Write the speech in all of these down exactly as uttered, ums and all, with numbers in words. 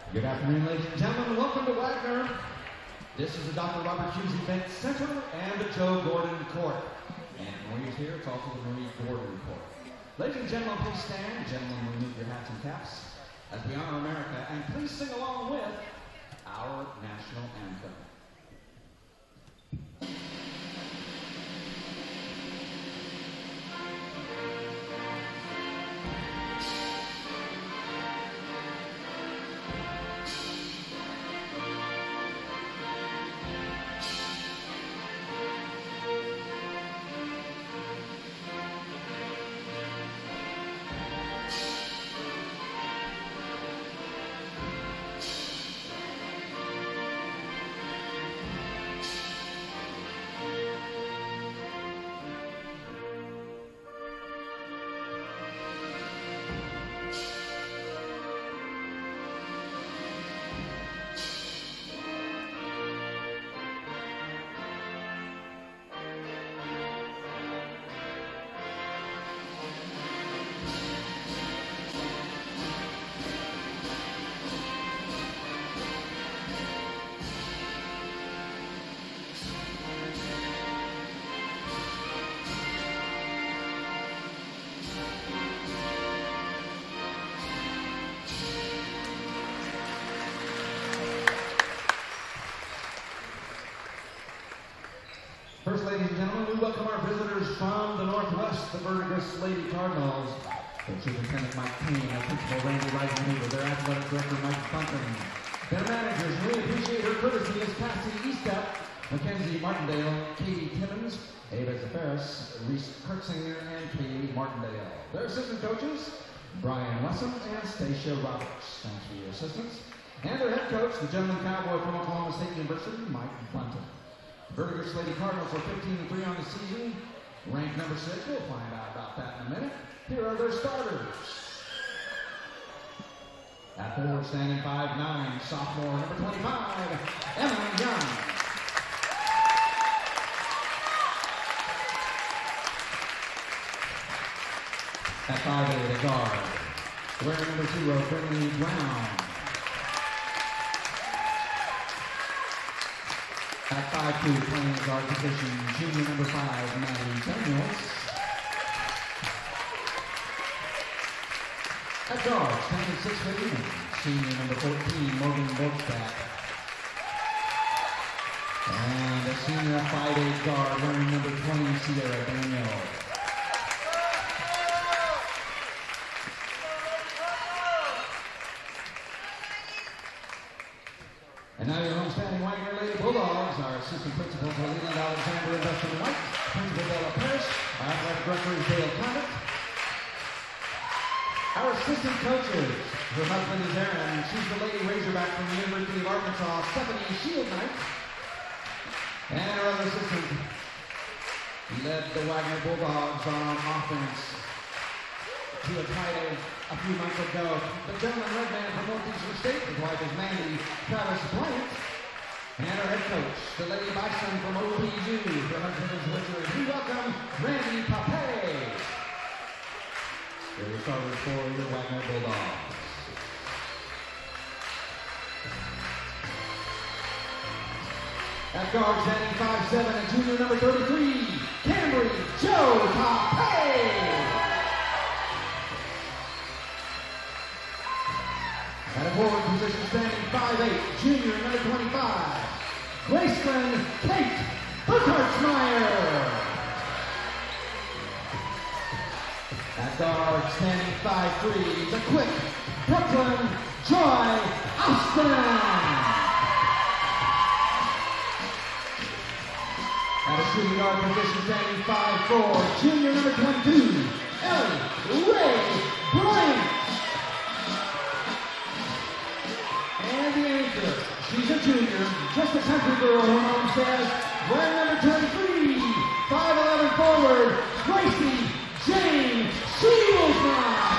Good afternoon, ladies and gentlemen. Welcome to Wagoner. This is the Doctor Robert Hughes Event Center and the Joe Gordon Court. And Marie's here. It's also the Marie Gordon Court. Ladies and gentlemen, please stand. Gentlemen, remove your hats and caps as we honor America. And please sing along with our national anthem. First, ladies and gentlemen, we welcome our visitors from the Northwest, the Verdigris Lady Cardinals. Their superintendent Mike Payne, their principal Randy Reisman, their athletic director Mike Bunton. Their managers, we appreciate her courtesy as Cassie Eastep, Mackenzie Martindale, Katie Timmons, Ava Zafaris, Reese Kurtzinger, and Katie Martindale. Their assistant coaches, Brian Wessam and Stacia Roberts. Thanks for your assistance. And their head coach, the gentleman cowboy from Oklahoma State University, Mike Bunton. Verdigris Lady Cardinals are fifteen and three on the season, ranked number six. We'll find out about that in a minute. Here are their starters. At forward, standing five nine, sophomore number twenty-five, Emma Young. At five eight, a guard, wearing number zero, Brittany Brown. At five two, playing the guard position, junior number five, Maddie Daniels. At guard, standing six foot, senior number fourteen, Morgan Borgstadt. And a senior five eight guard, wearing number twenty, Sierra Daniel. And now your homestanding Wagoner Lady Bulldogs, our assistant principals are Leland Alexander and Dustin White, Principal Della Parrish, our athletic director is Dale Condit. Our assistant coaches, her husband is Aaron, she's the Lady Razorback from the University of Arkansas, Stephanie Shield Knight. And our other assistant, he led the Wagoner Bulldogs on offense to a title a few months ago. The gentleman red man from Northeastern State, his wife is Mandy Travis Plant. And our head coach, the Lady Bison from O P U, her husband is Richard. We welcome Randy Pape. Here we start for your Wagoner Bulldogs. At guard, standing five seven and junior number thirty-three, Cambry Joe Pape. At a forward position, standing five eight, junior number twenty-five, Graceland Kate Burkhartsmeyer. At guard, standing five three, the quick Brooklyn Joy Austin. At a shooting guard position, standing five four, junior number twenty-two, Ellie Ray Bryant. And the anchor, she's a junior, just a country girl, her mom says, wearing number twenty-three, five eleven forward, Gracie Jane Shieldsman.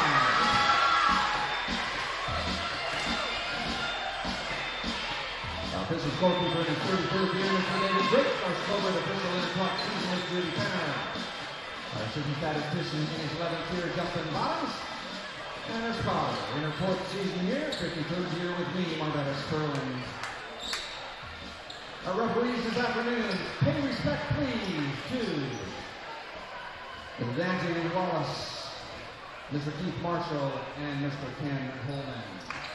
Our official goalkeeper in his thirty-third year is David Brick, our scored official in the clock season is Judy Penner. Our assistant statistician in his eleventh year, Justin Bottoms. And her father, in her fourth season here, fifty-third year with me, Marvetta Sperling. Our referees this afternoon, pay respect please to Mister Anthony Wallace, Mister Keith Marshall, and Mister Ken Holman.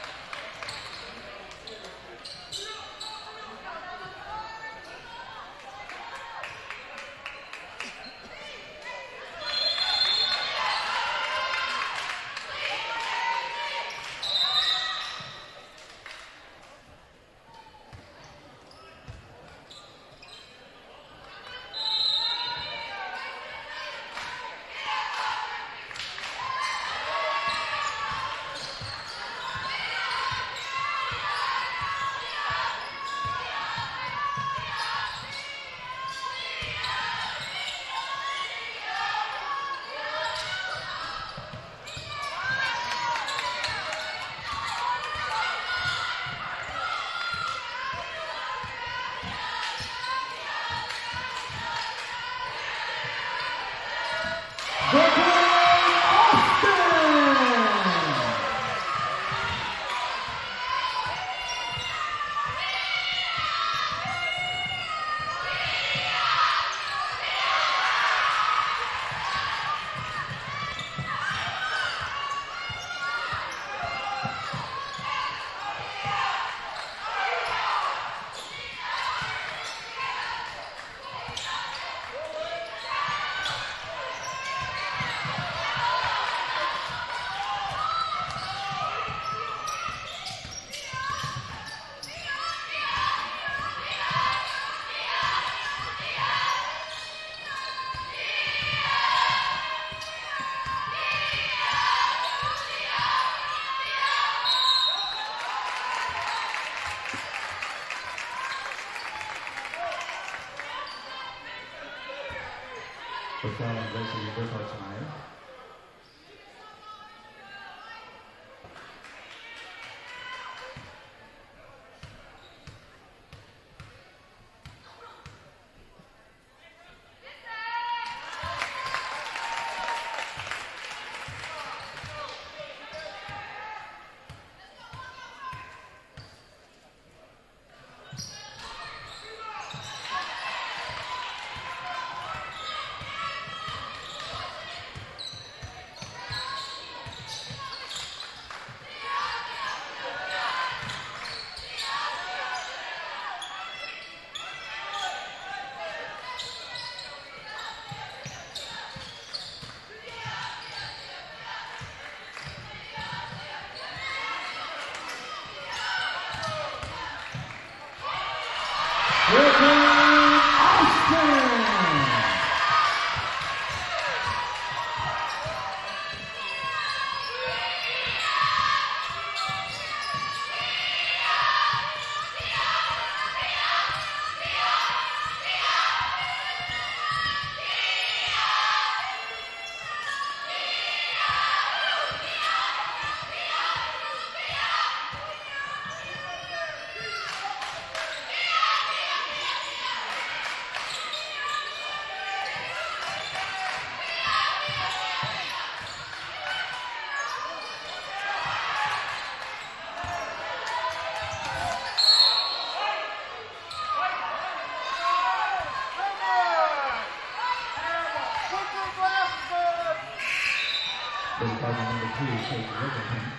For Carolyn Varsity Burkhart tonight. Number two, Kate Riverton.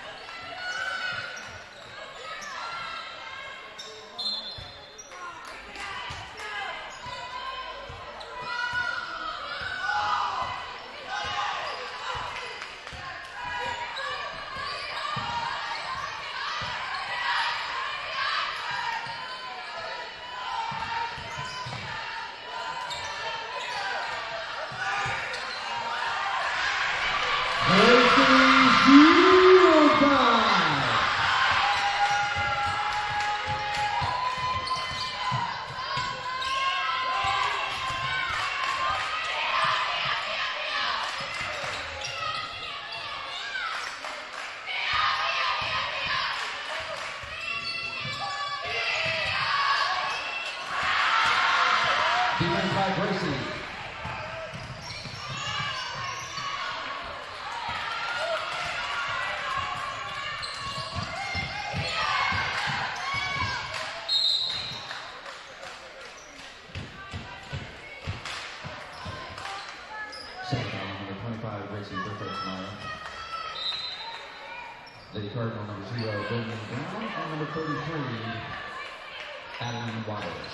Defense by Gracie. twenty-five, Gracie Burkhart-Meyer. Lady Cardinal number zero, William Brown, and number thirty-three, Adeline Waters.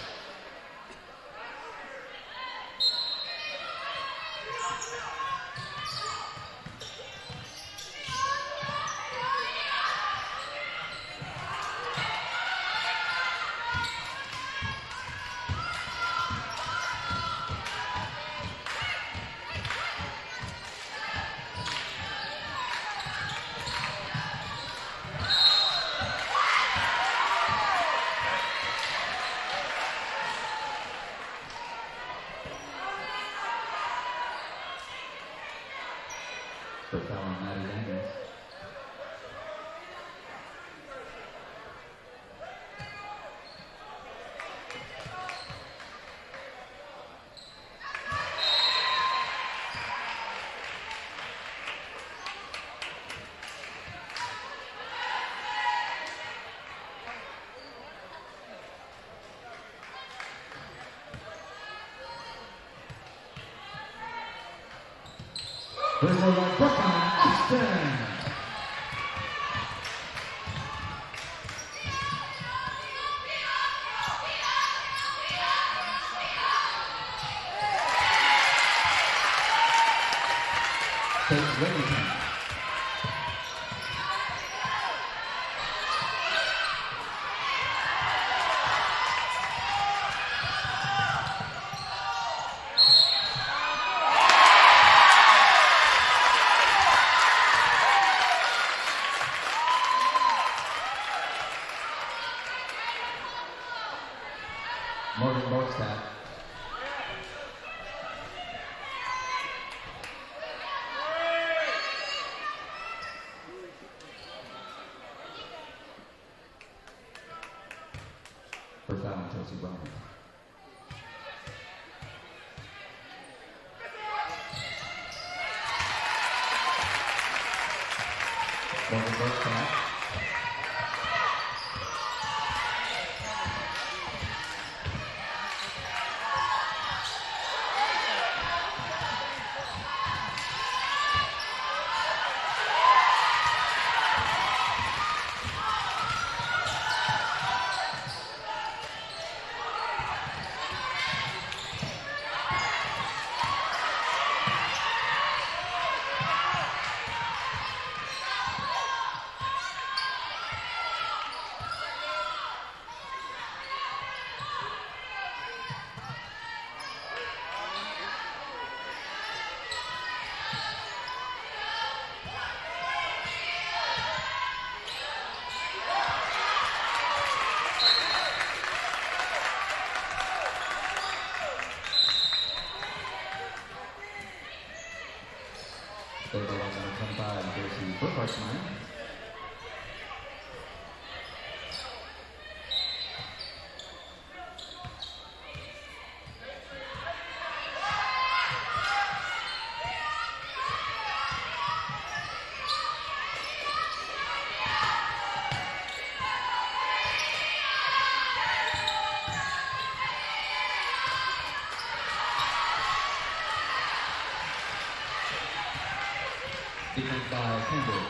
First foul on Maddie Daniels. First one by Brooklyn Austin. Take Remington. Morgan Borgstad. First foul on Chelsea Brown. Morgan Borgstad. Third ball on number twenty-five, Gracie Burkhart-Meyer. Defense by Campbell.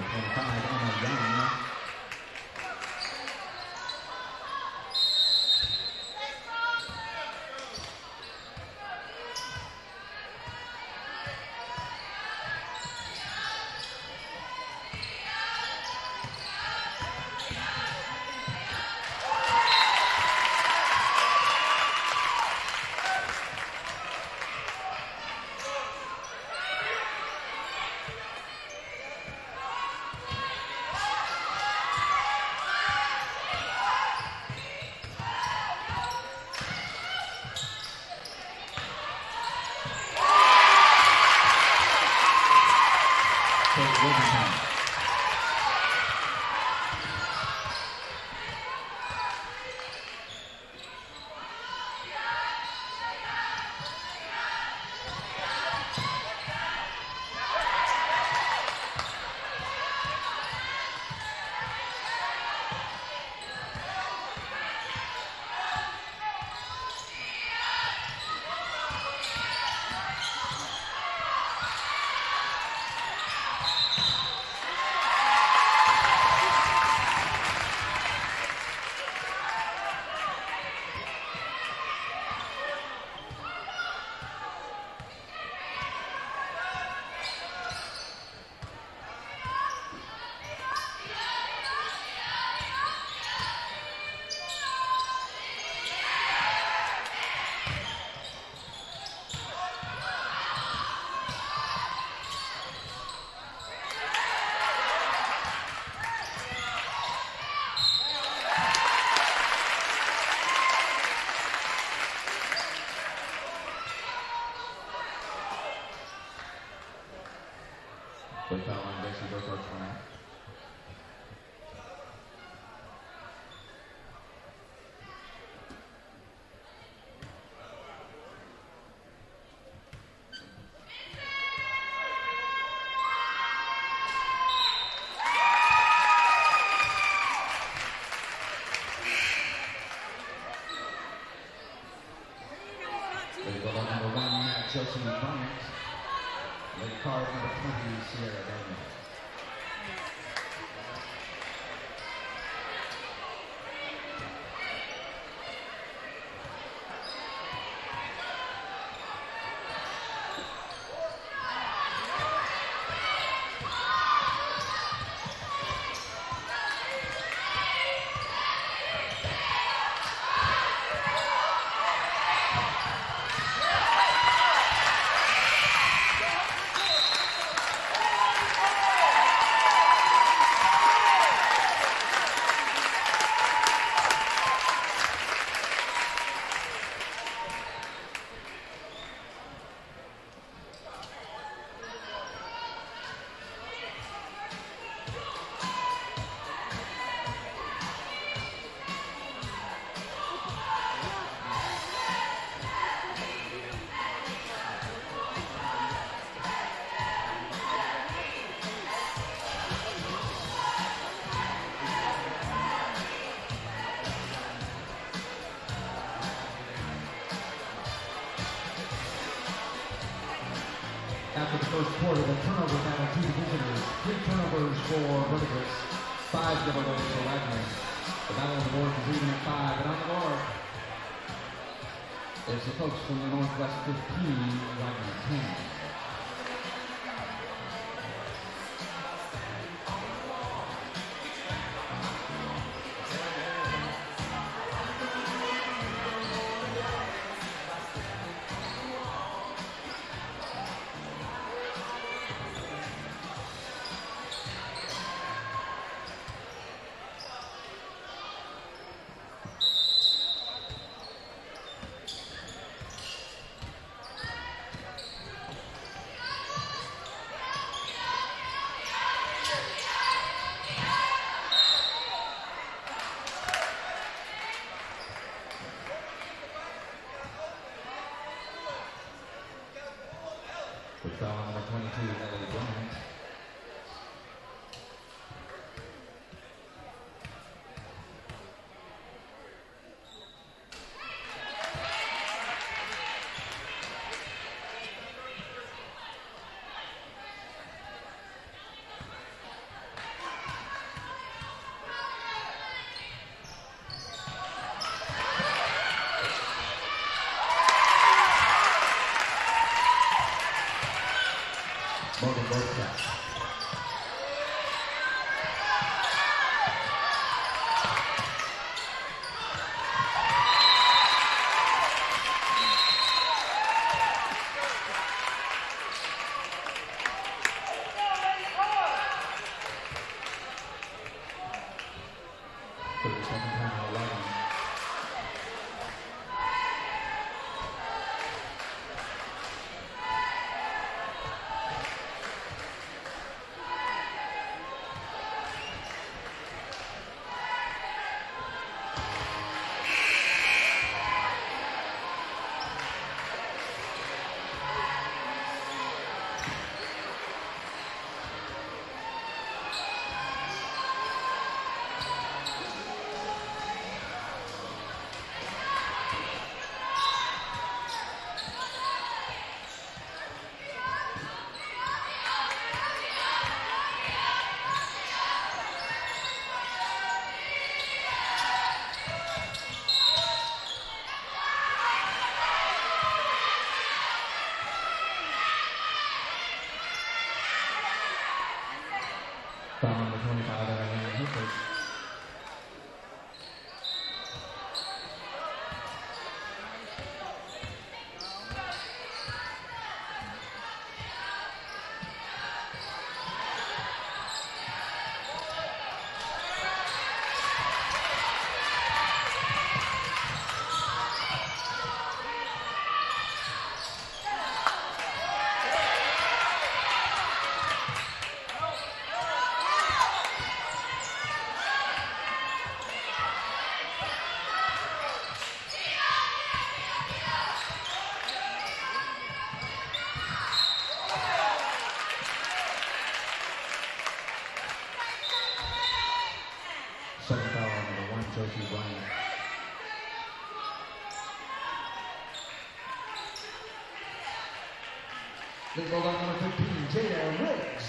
twenty-five, Emma Young. Good foul on Dixie Burkhart tonight. They go on number one, Chelsea Bryant. Late card number twenty, Sierra Daniel. After the first quarter, the turnover battle to the visitors. Three turnovers for Verdigris, five giveaways for Wagoner. The battle on the board is even at five, and on the board is the folks from the Northwest fifteen, Wagoner ten. Good foul on number twenty-two, Ellie Bryant. holding both sets. For the second time in a row. Foul number twenty-five, Atlanta Hoopers. Second foul on number one, Josie Bryant. Lead ball on number fifteen, Jada Riggs.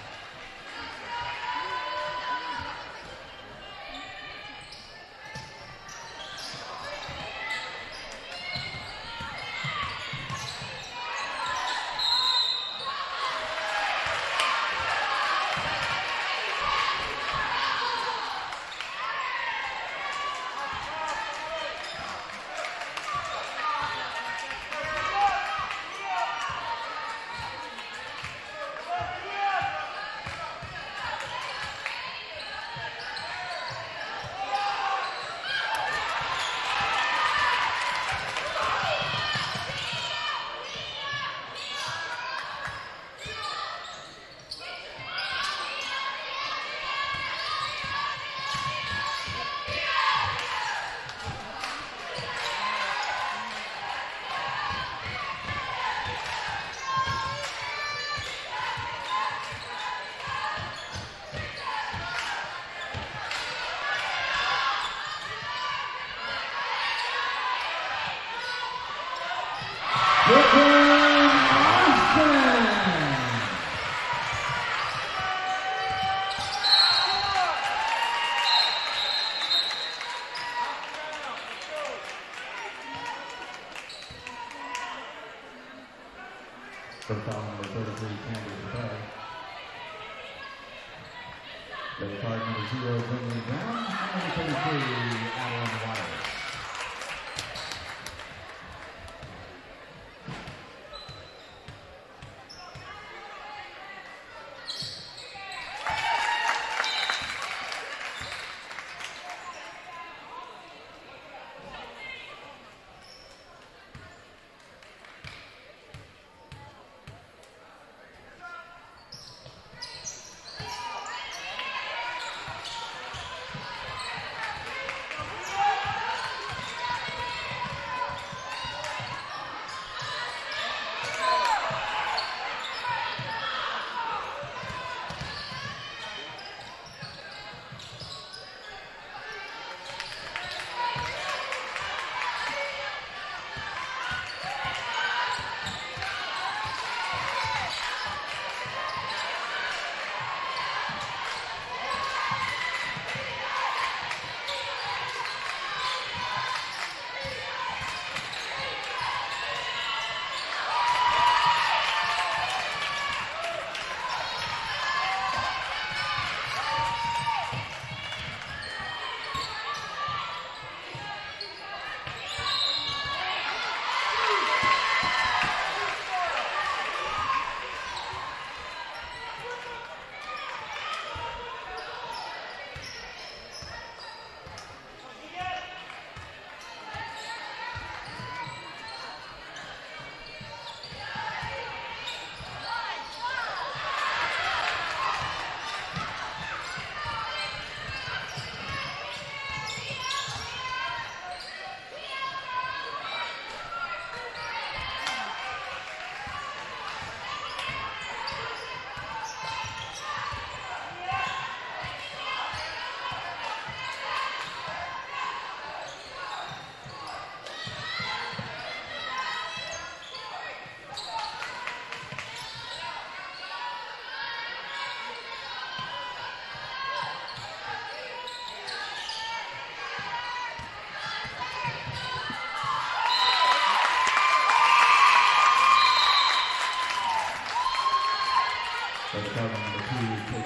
For foul number thirty-three, Candy Today. Red card number zero, Brinley Brown. Number thirty-three, Adeline Waters.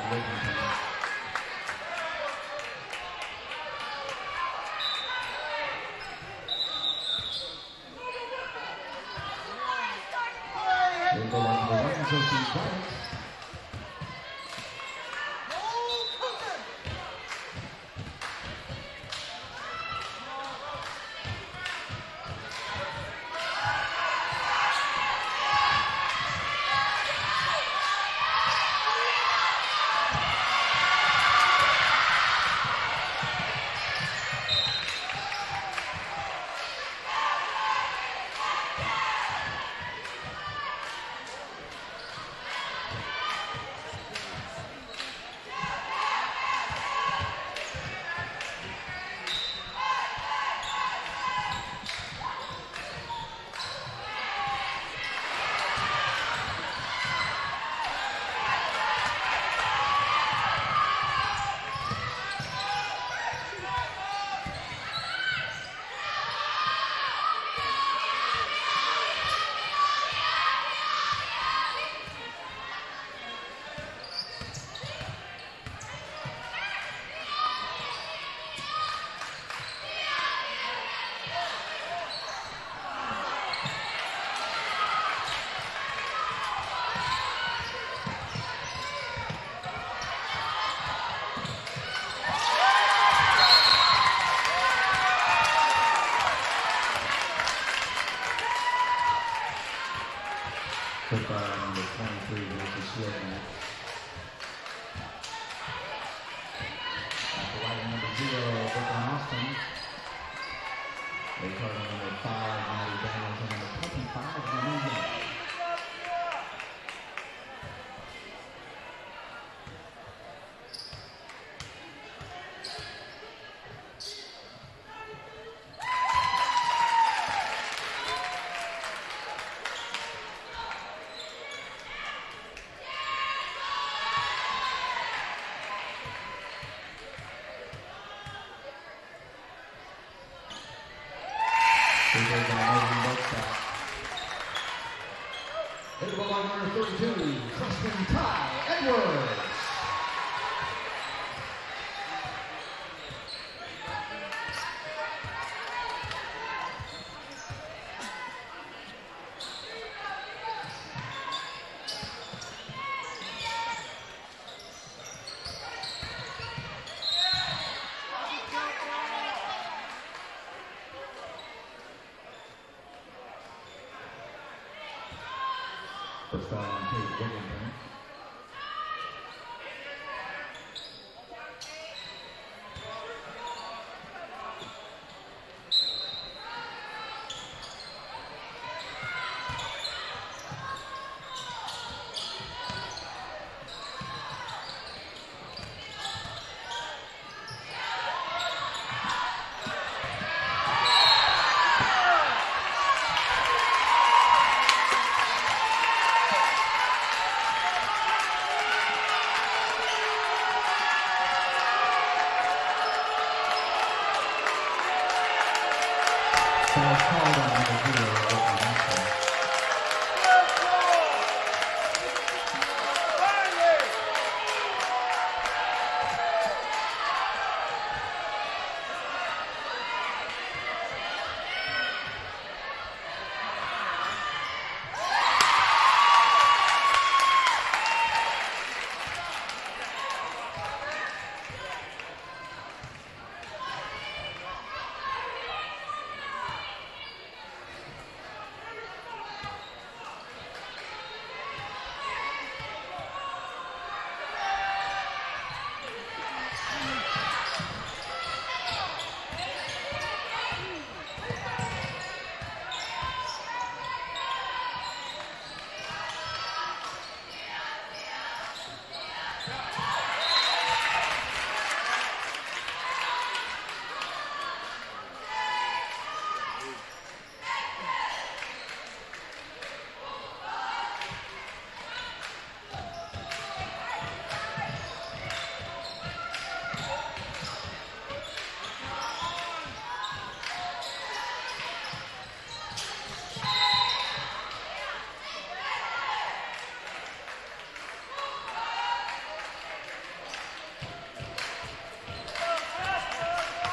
First foul on Tate Wiggington.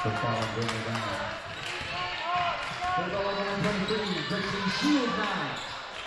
First ball on Brittany Brown. Third ball on number twenty-three, Brixton Shield nine.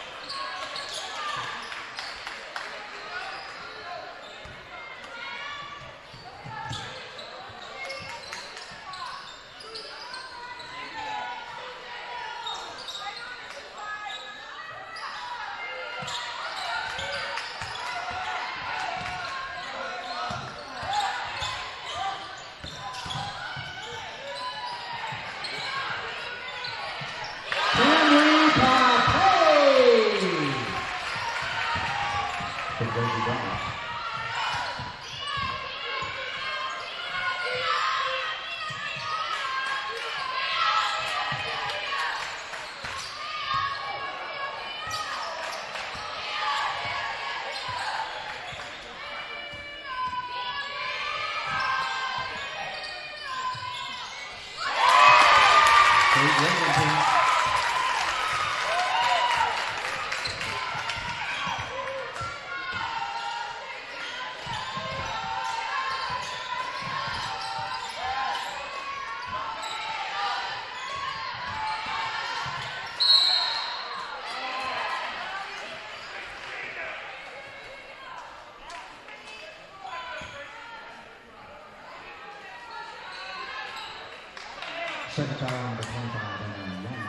Second foul on number twenty-five and one.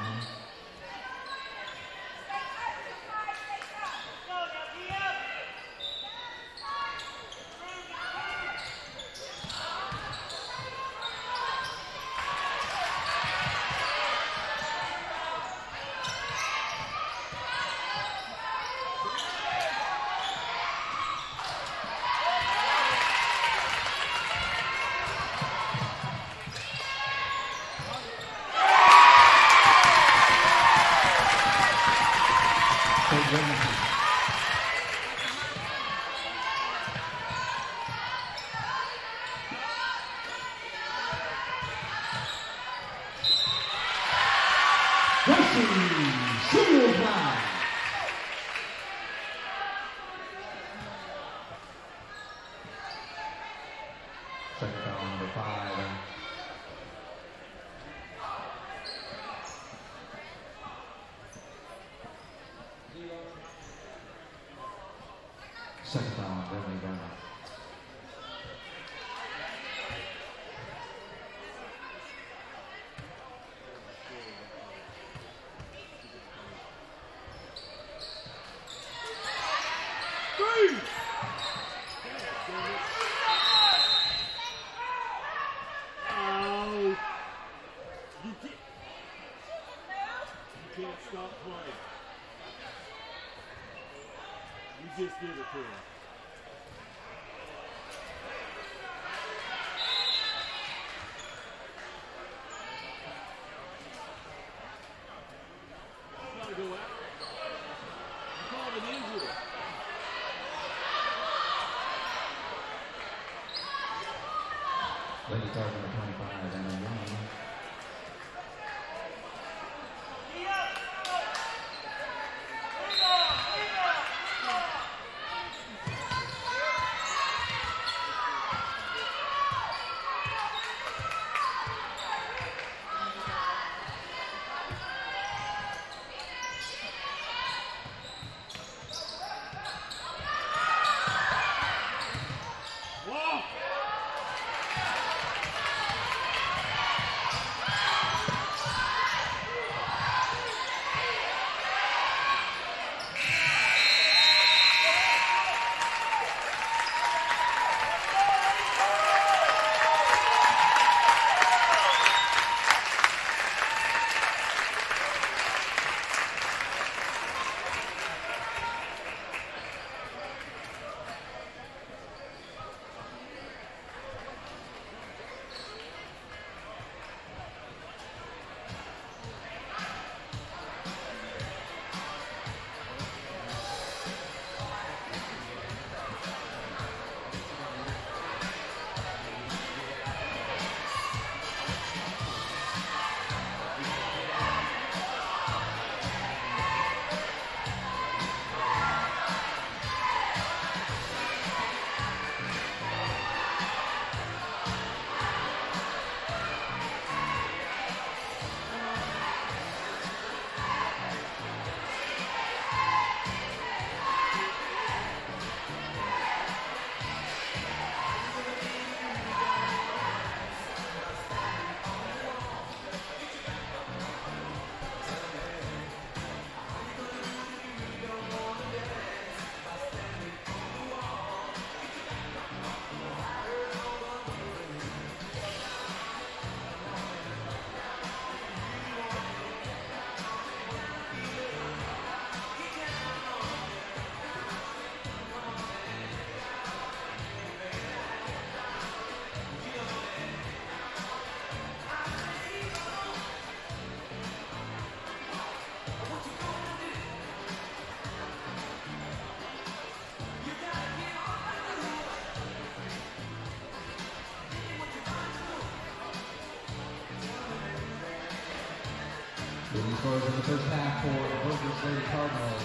Second foul on number five. Second foul on Brittany Brown. Stop playing. You just did it to him. You gotta go out. You called an injury. Lady Card number twenty-five and a one. Leading scores in the first half for the Verdigris Lady Cardinals.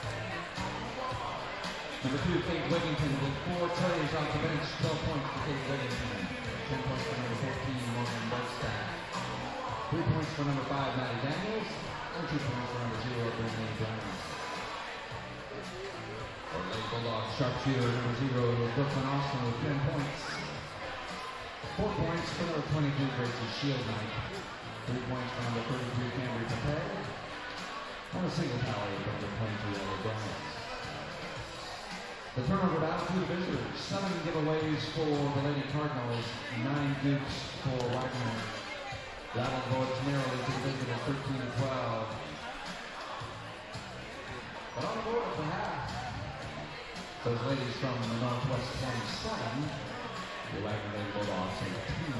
Number two, Kate Wigington with four trays off the bench, twelve points for Kate Wigington. ten points for number fourteen, Morgan Budstack. three points for number five, Maddie Daniels. And two points for number zero, Brittany Brown. Our Lady Bulldogs sharpshooter number zero, Brooklyn Austin with ten points. Four points for number twenty-two, Gracie Shield Knight. Three points for number thirty-three, Cambry Papay. And a single tally for number twenty-two, Ella Bryant. The turnover battle to the visitors. Seven giveaways for the Lady Cardinals, nine dukes for Wagoner. Battle boards narrowly to the visitors, thirteen to twelve. But on the board at the half, those ladies from the Northwest twenty-seven, the Wagoner Lady Bulldogs eighteen.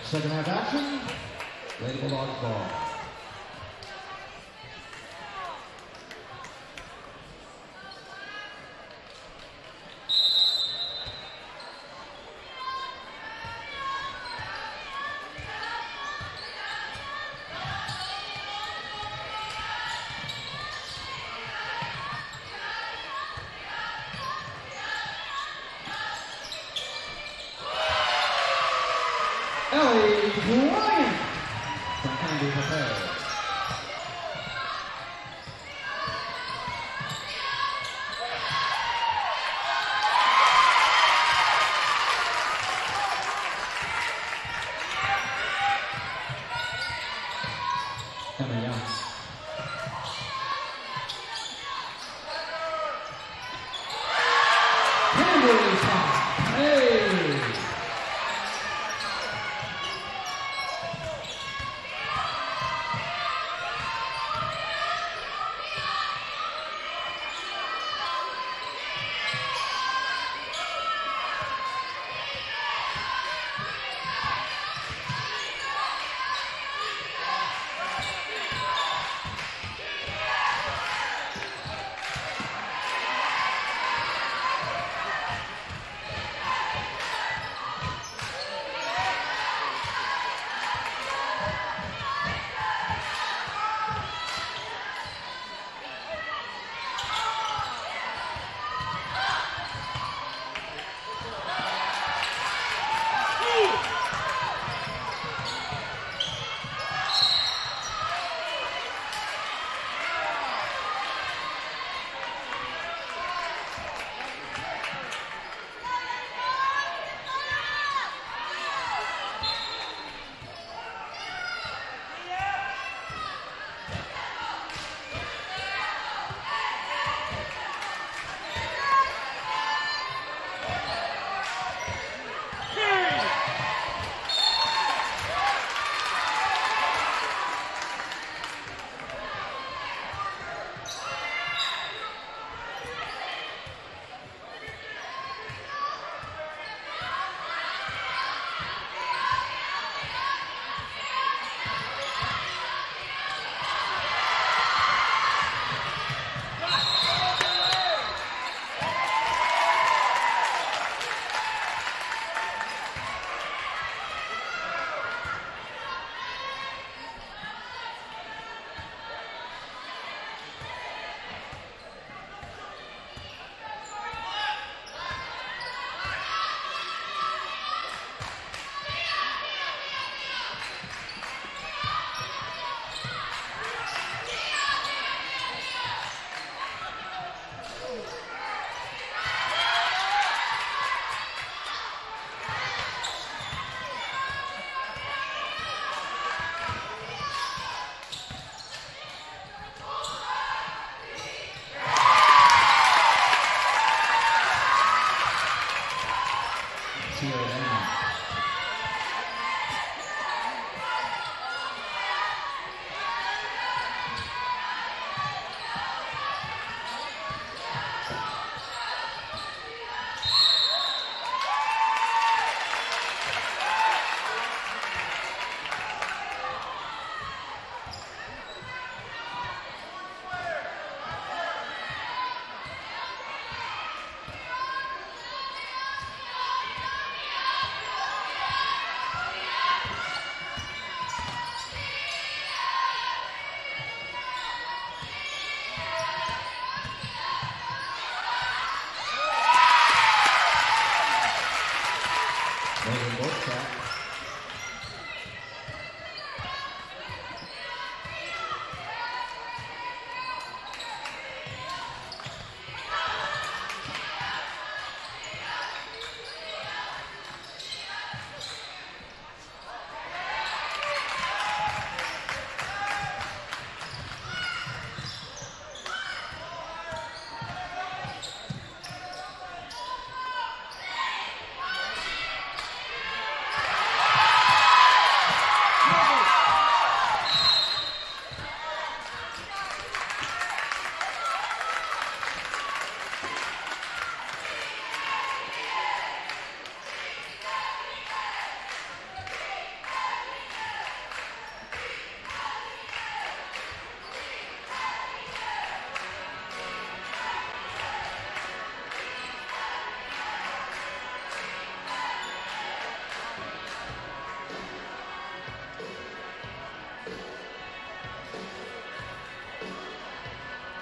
Second half action, Lady Bulldogs ball. Ellie Bryant from Candy Prepare. Emma Young. Candy Pop. Hey!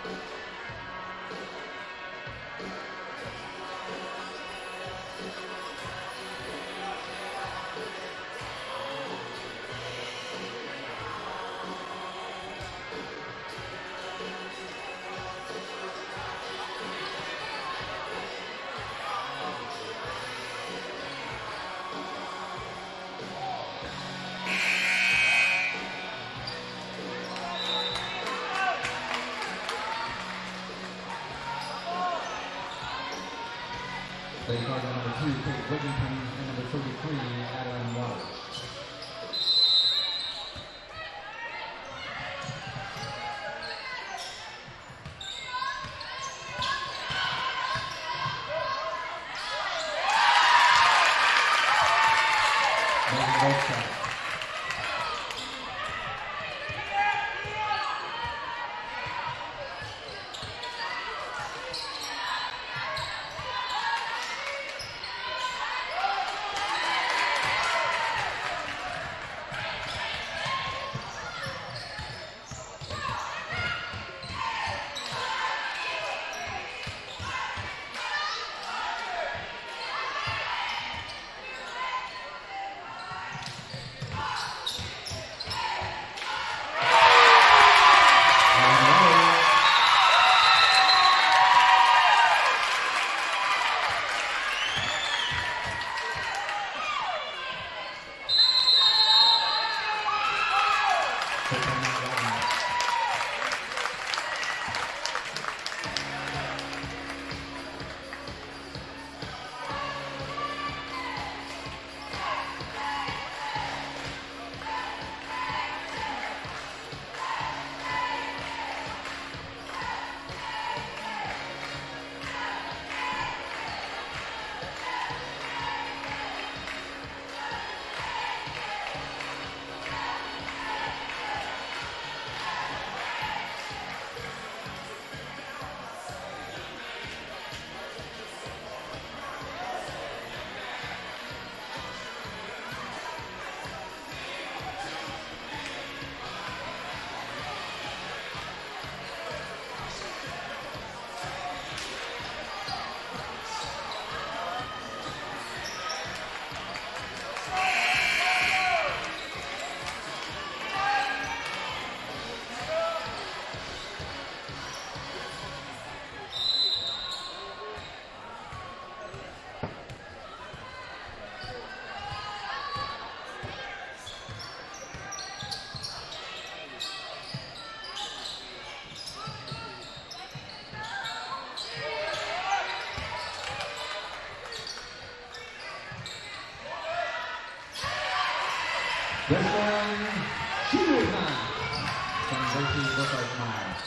Lady Cardinal number two, Kate Whittington, and number thirty-three, Adeline Waters. Making both sides. This one, shooting time from Varsity Brooklyn Miles.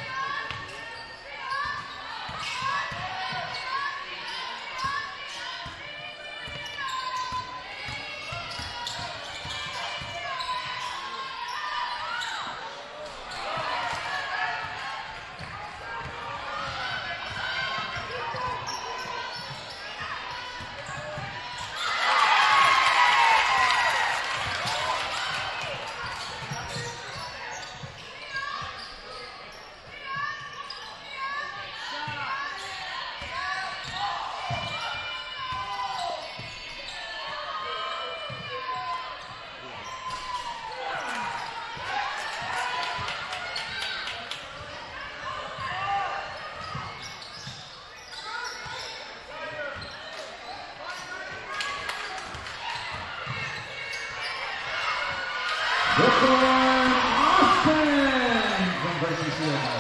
This one, Austin from Varsity.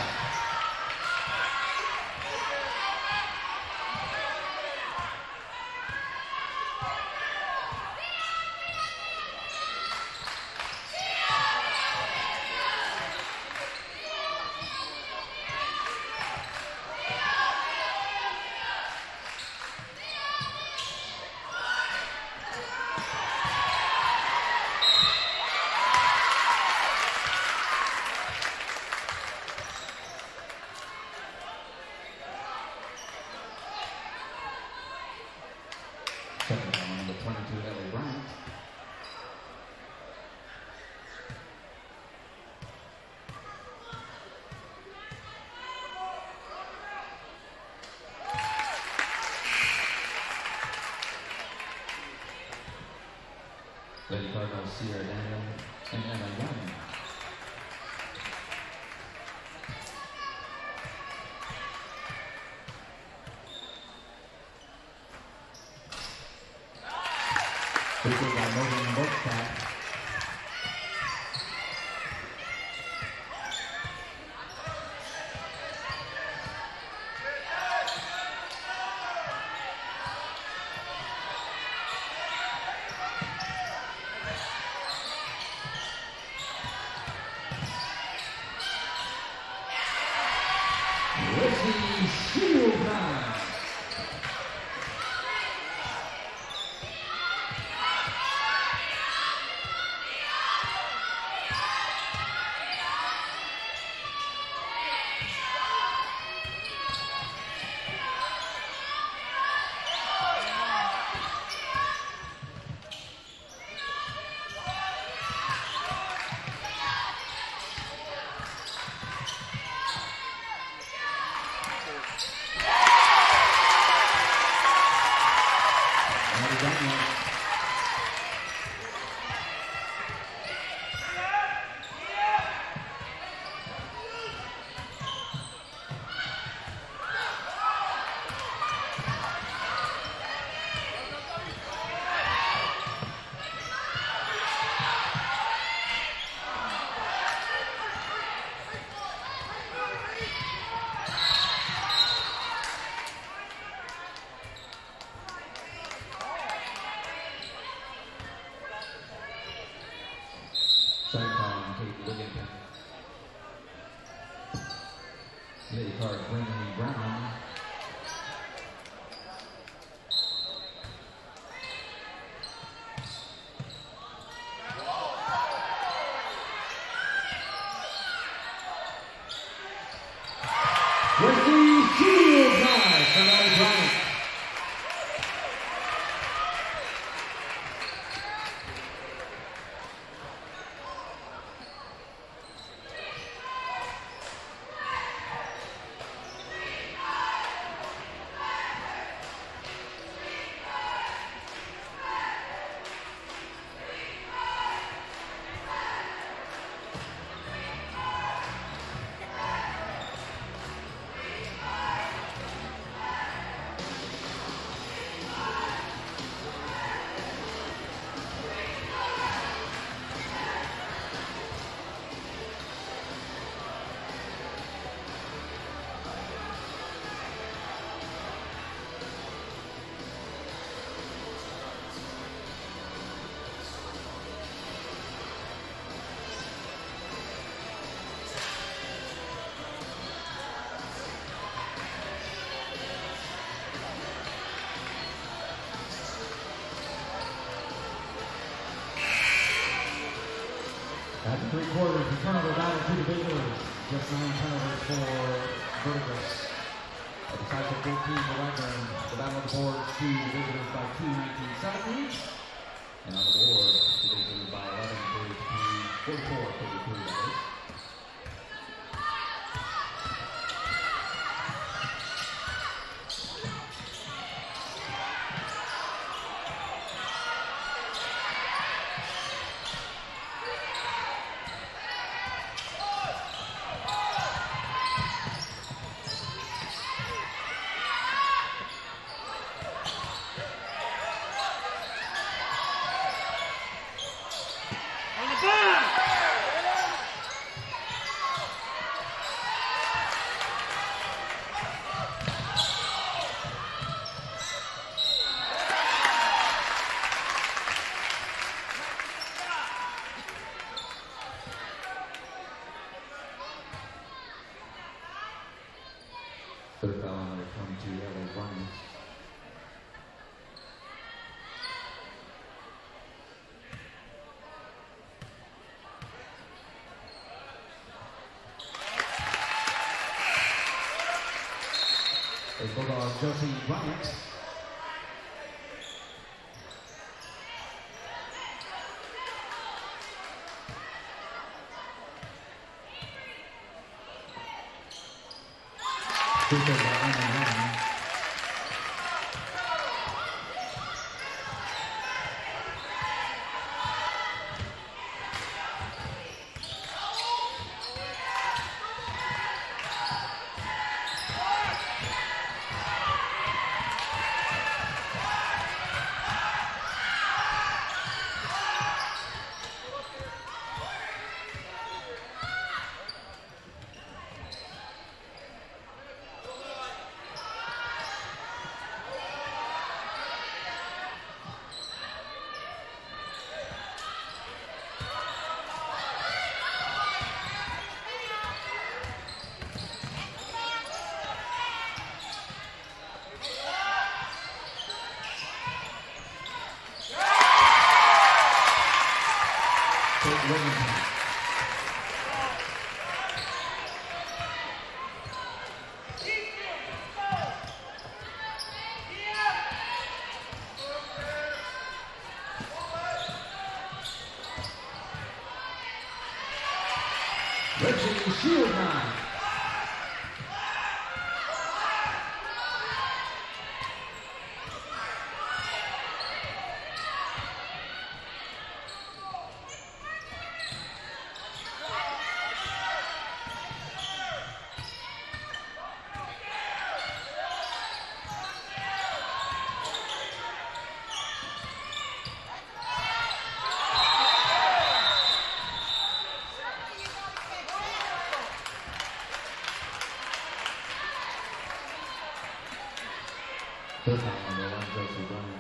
Second round, number twenty-two, Ellie Bryant. Lady Cardinals, Sierra Daniel and Emma Young. Featured by Morgan Bookstack. Lady card, Brittany Brown. Wesley Shields, nice for Lady Brown. After three quarters, the turnover battle to the Visitors. Just nine turnovers for Verdigris. A decisive fourteen for Wagoner. The battle of the boards to the Visitors by two, nineteen seventeen. And on the board, the Visitors by eleven, thirty-three, forty-four, thirty-three, that is. Third foul on number twenty-two, L A Running. The Bulldogs, Josie Bryant. Free throw by Emma Young. Wilmington. Reggie Shield nine. Third down number one, Josie Brown.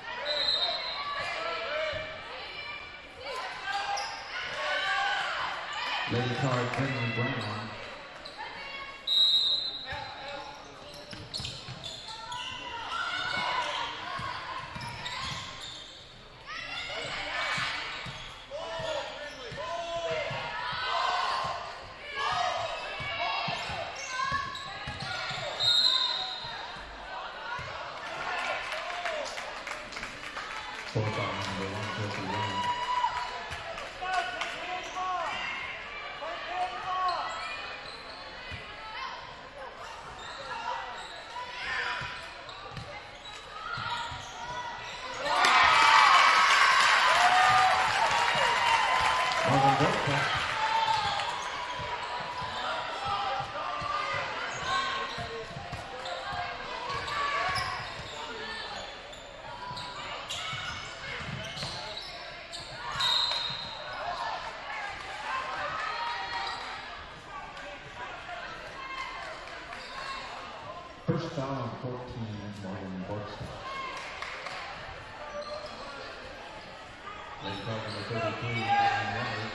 Lady card, Finley Brown. Fourth down number one, Josie Brown. First down on fourteen, Morgan Borkstein. Lady card number thirty-three, Ryan Leonard.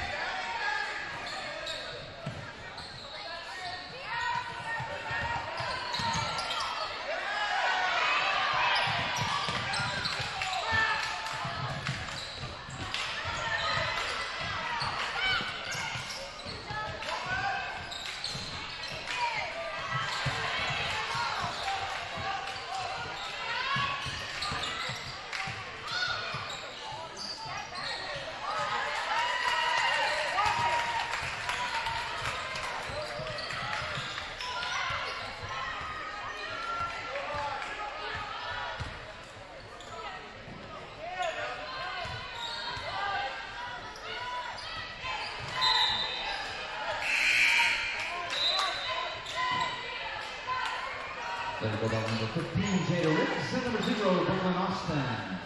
Then go down number fifteen, Jada Riggs, and number zero, Brooklyn Austin.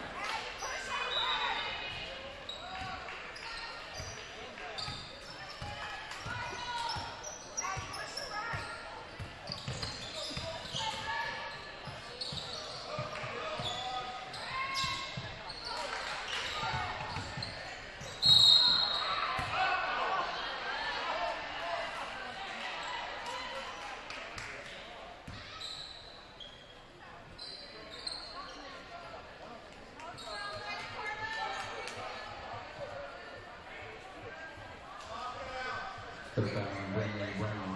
Third down, Brandon Brown.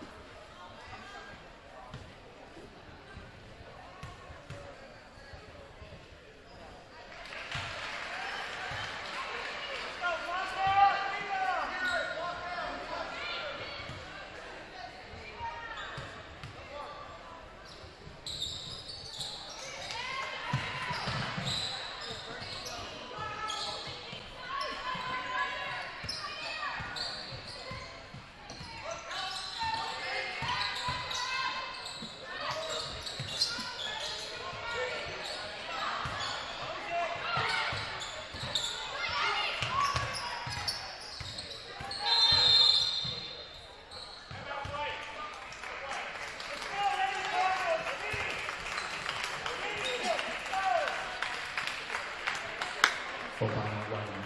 Full time out Wagoner.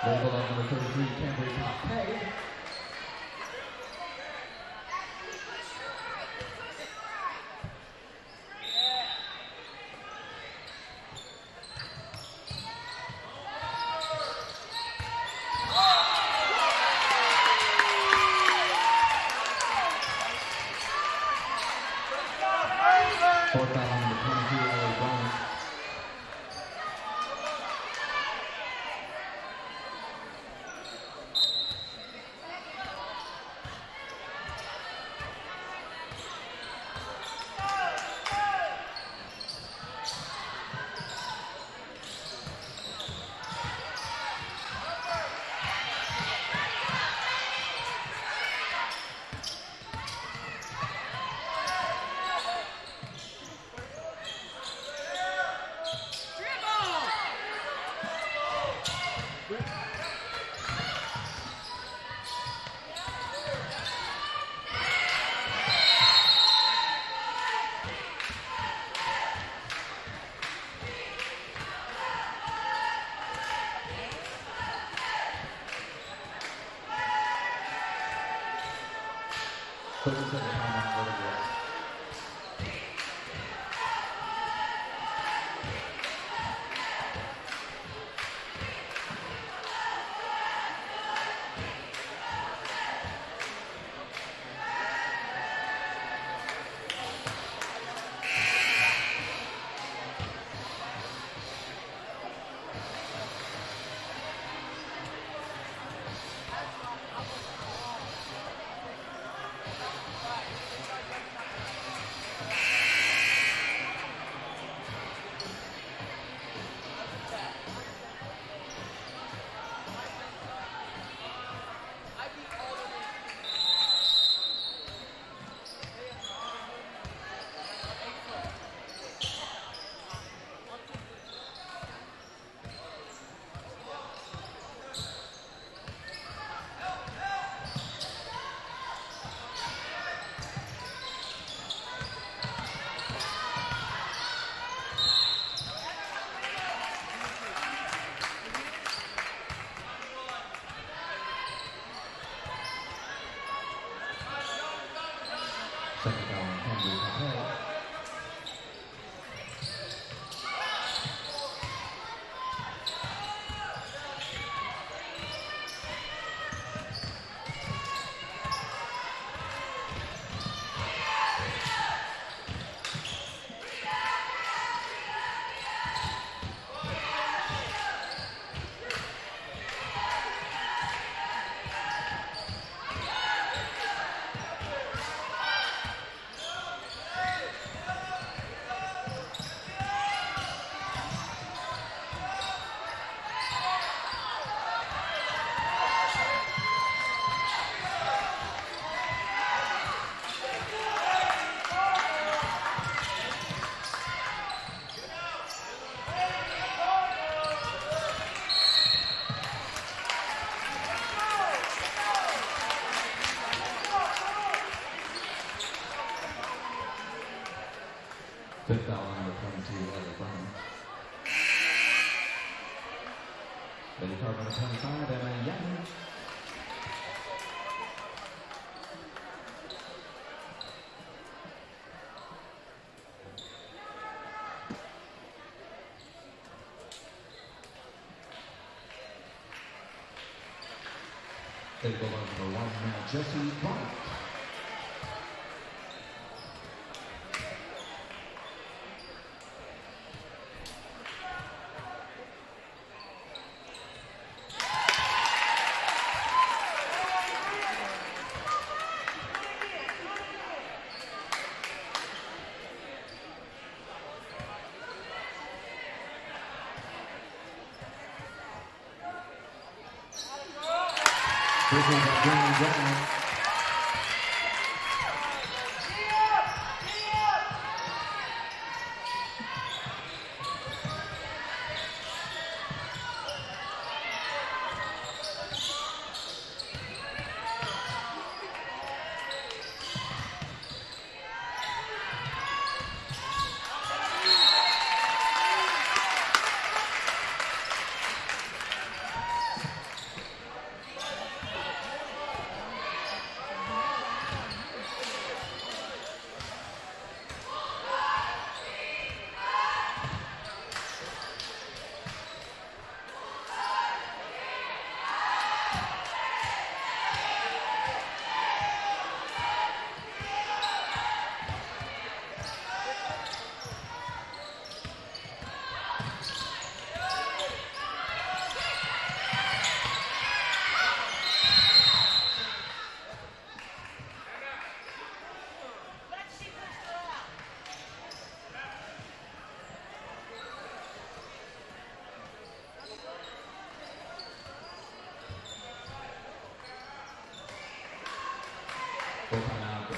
Label on number thirty-three, Cambry Pay. Fourth foul on number twenty-two, L A Brown. thirty-seven time on Verdigris. Second foul on Cambry Pay. Fifth foul on number twenty-two, L A Brown. Lady card number twenty-five, Emma Young. Lady card number one, Jesse White. This is Johnny Brown.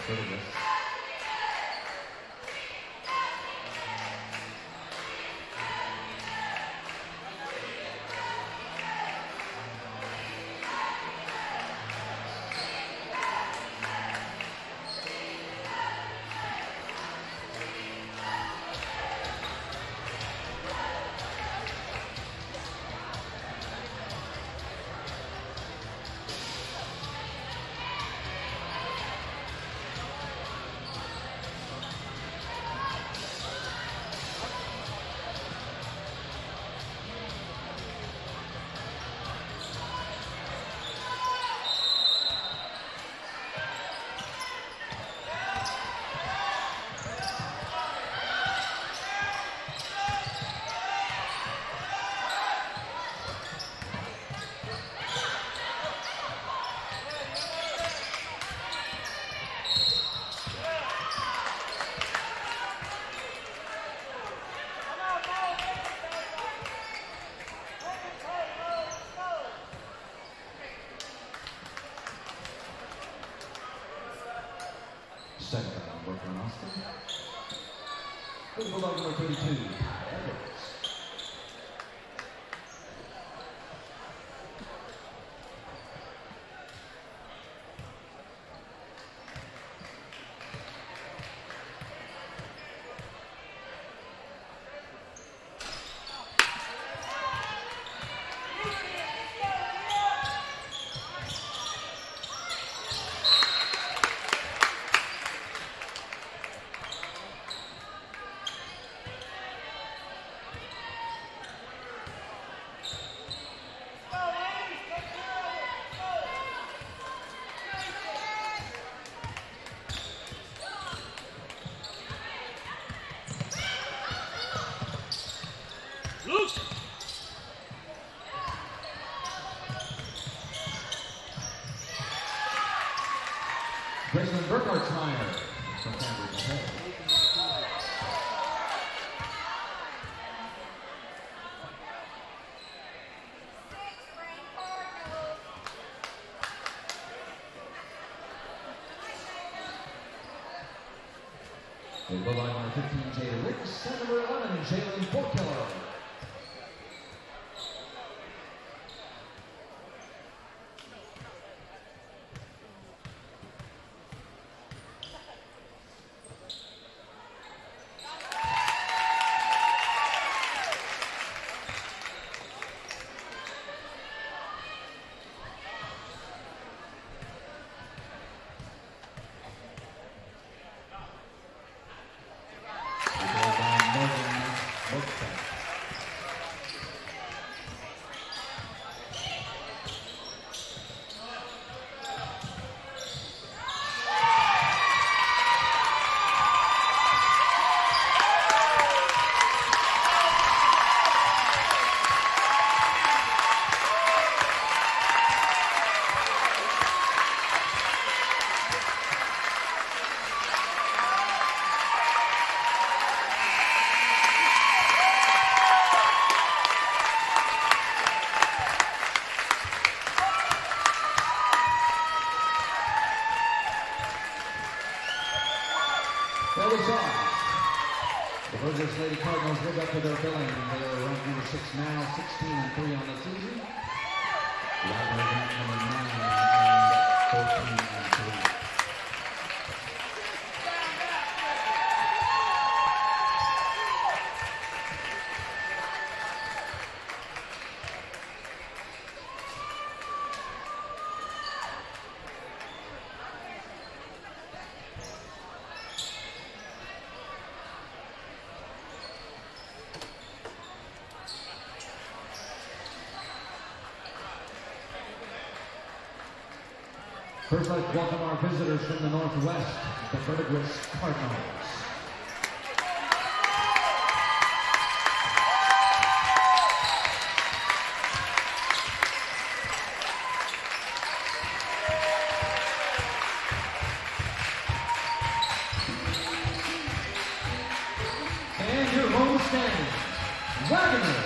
Verdigris. Second round, work on Austin. Good bulldog number thirty-two. Loose! Grayson Burkhartsmeyer from Cambridge ahead. The bulldog number fifteen, Jada Ricks, and number eleven, Jalen Forkiller. Well, we saw the Verdigris Lady Cardinals live up to their billing. They are ranked number six now, sixteen and three on the season. Wagoner ranked number nine and fourteen and three. First, let's welcome our visitors from the Northwest, the Verdigris Cardinals. And your home stand, Wagoner.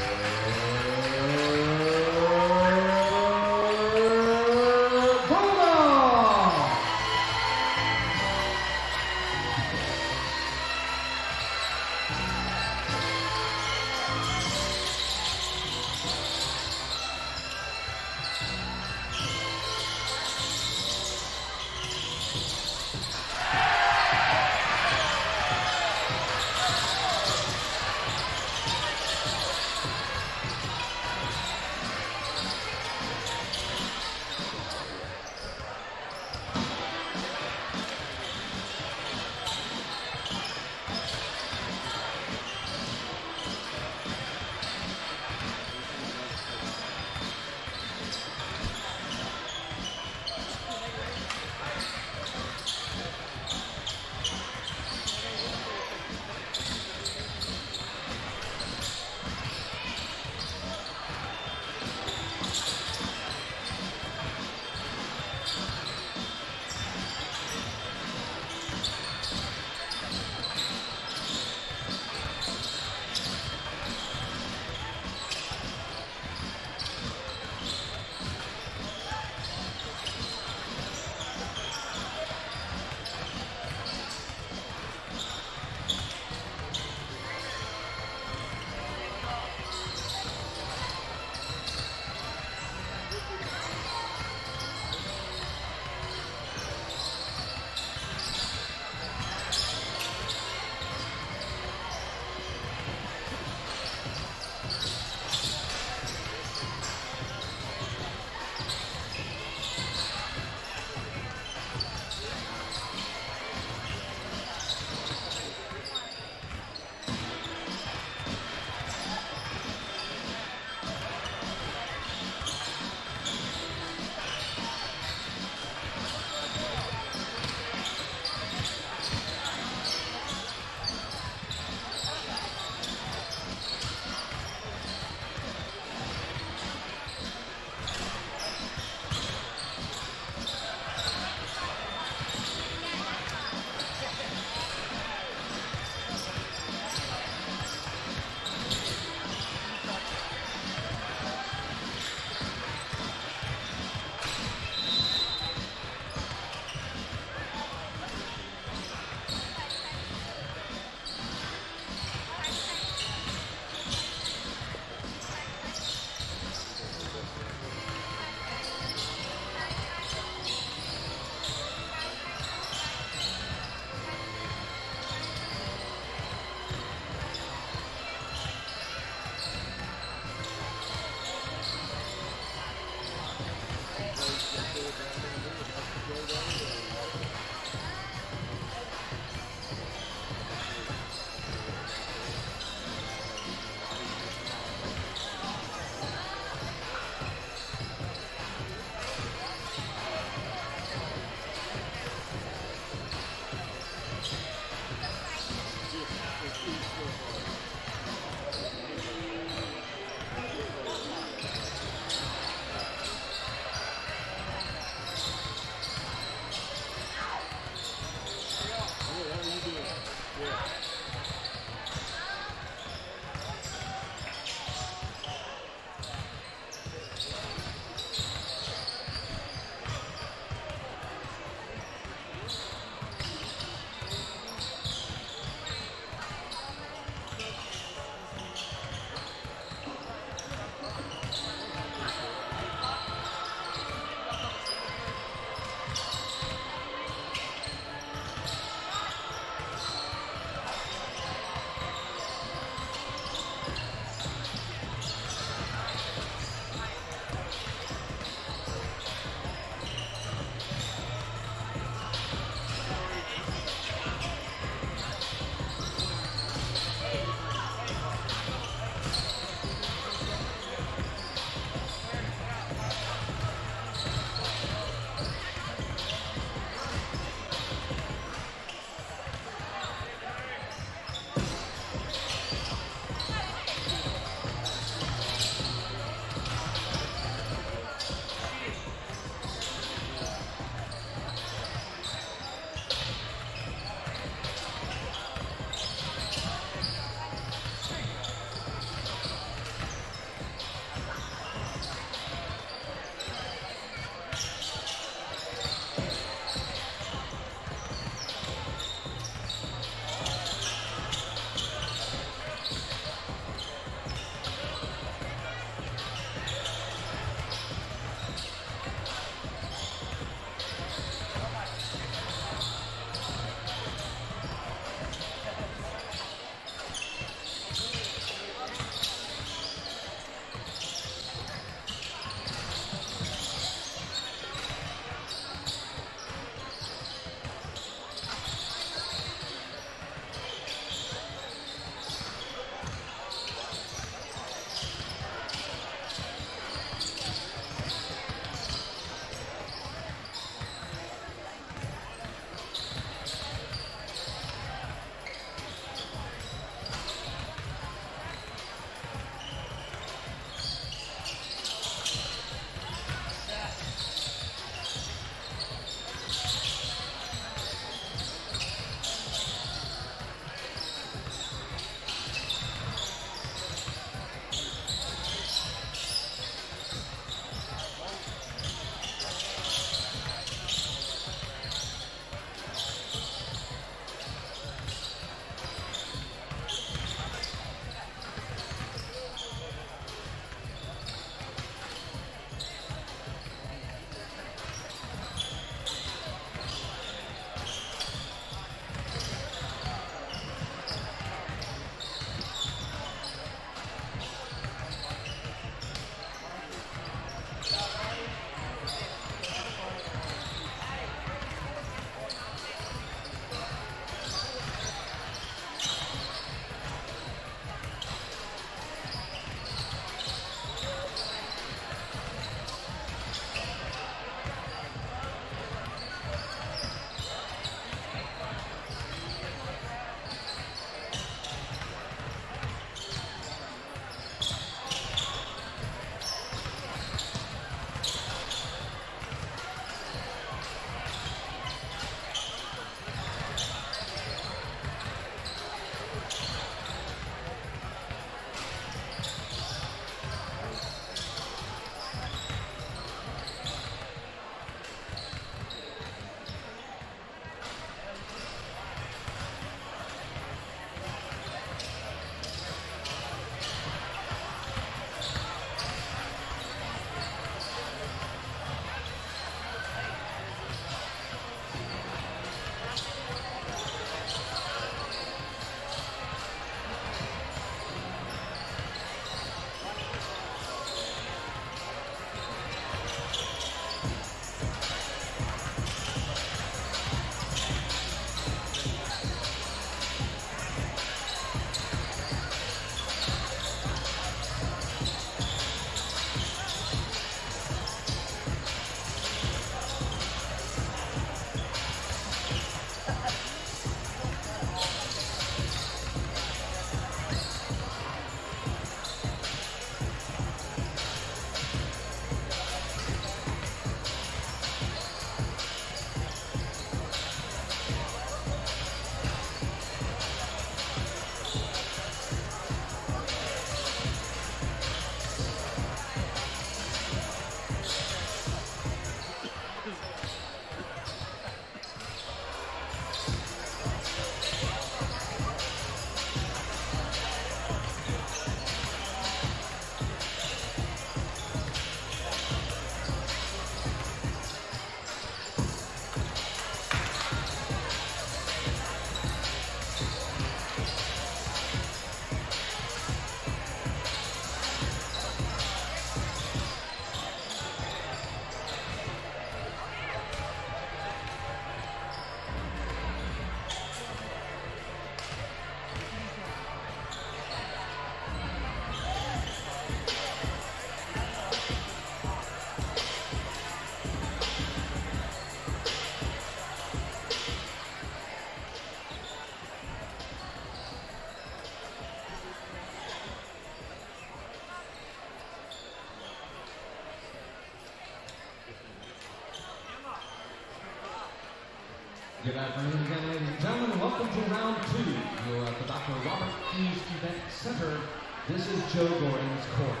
Good afternoon again, ladies and gentlemen. Welcome to round two. You're at the Doctor Robert Hughes Event Center. This is Joe Gordon's court.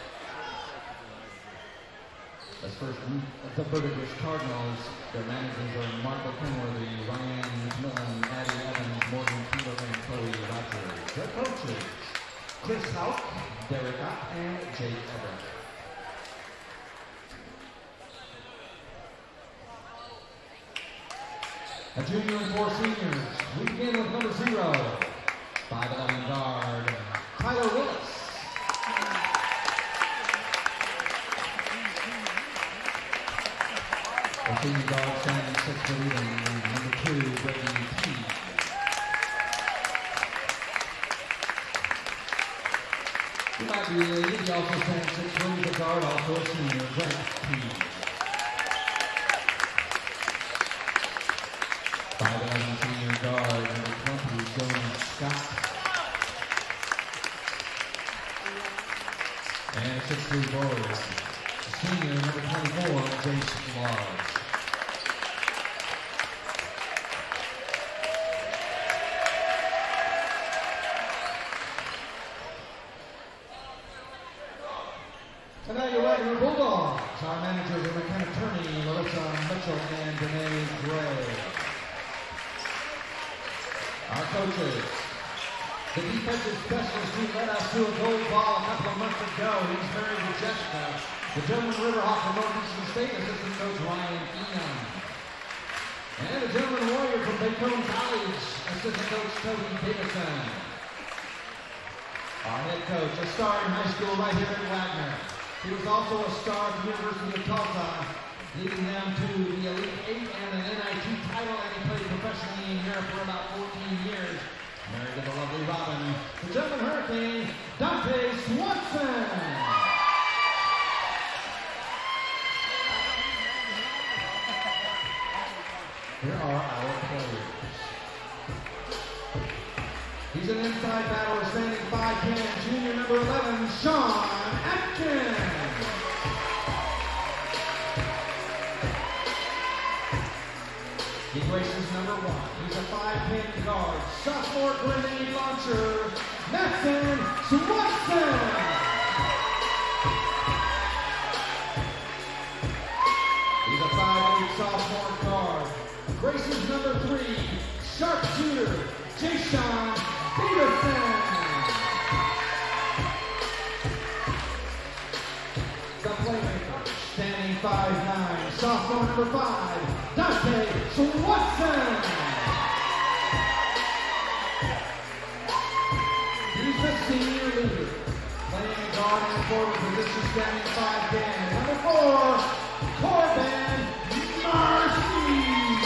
Let's first meet the Verdigris Cardinals. Their managers are Marco Kenworthy, Ryan McMillan, Addie Evans, Morgan Keeler, and Chloe Rogers. Their coaches, Chris Houck, Derek Ott, and Jake Everett. A junior and four seniors. We begin with number zero, five eleven guard, Tyler Willis. The senior guard standing six foot even, number two, Brady T. He might be related, he also stands six foot, the guard, also a senior, Brent T. five eleven senior guard, number twenty, Jonas Scott. And six three forward, senior number twenty-four, Jace Large. And now your Wagoner Bulldogs. Our managers are McKenna Turney, Larissa Mitchell, and Danae Gray. Our coaches. The defensive specialist who led us to a gold ball a couple of months ago. He's very majestic. The German Riverhawk from Northeastern State, assistant coach Ryan Enon. And the German Warrior from Bacone College, assistant coach Toby Davidson. Our head coach, a star in high school right here at Wagoner. He was also a star at the University of Tulsa, leading them to the Elite Eight and an N I T title, and he played professionally in Europe for about fourteen years. Married to the lovely Robin, the German Hurricane, Dante Swanson. Here are our players. He's an inside battler, standing five ten, junior number eleven, Sean Atkins. He braces number one. He's a five ten guard, sophomore grenade launcher, Mason Swanson. He's a five eight sophomore guard, braces number three, sharpshooter, Jason Peterson. The playmaker, standing five nine, sophomore number five, Dante Swanson. He's the senior leader, playing guard and forward position, standing five ten. Number four, Corbin Marcy.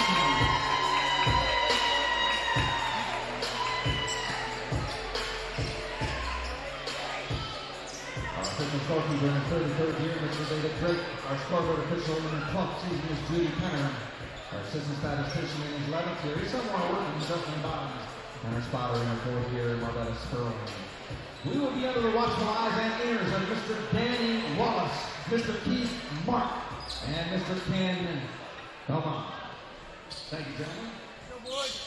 Scorekeeper in the thirty-third year, Mister David Drake. Our scoreboard official in the twelfth season is Judy Penner. Our assistant statistician in his eleventh year, he's somewhere working Justin Bottoms. And our spotter in our fourth year, Marvetta Sperling. We will be under the watchful eyes and ears of Mister Danny Wallace, Mister Keith Mark, and Mister Ken Belmont. Thank you, gentlemen. Go, boys.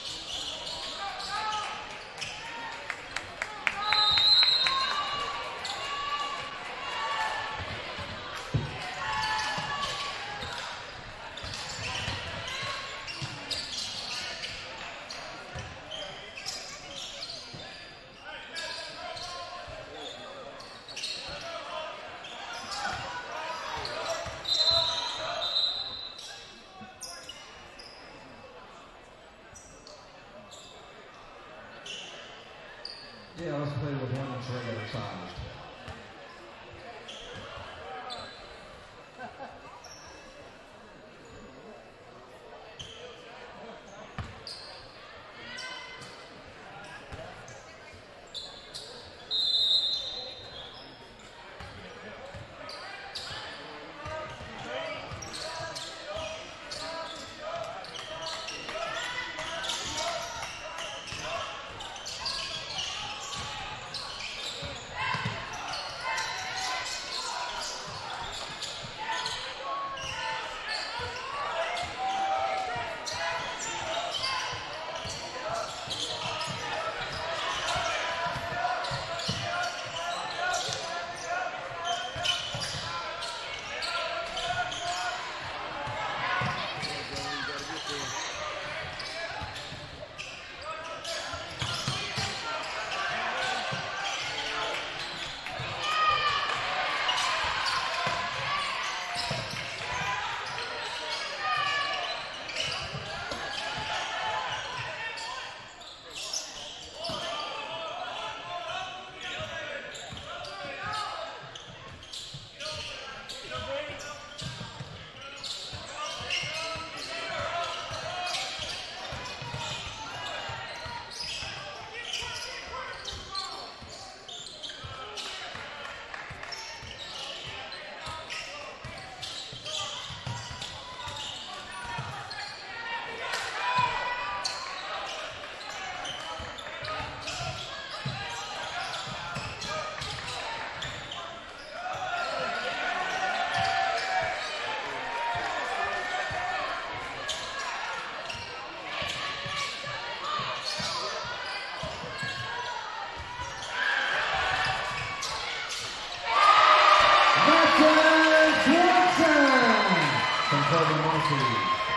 Varsity.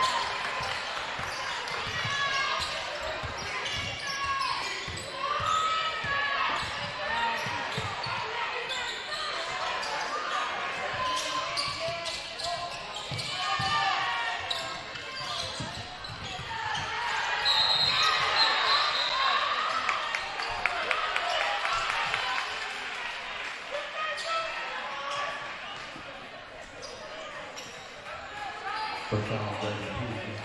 First foul, Verdigris.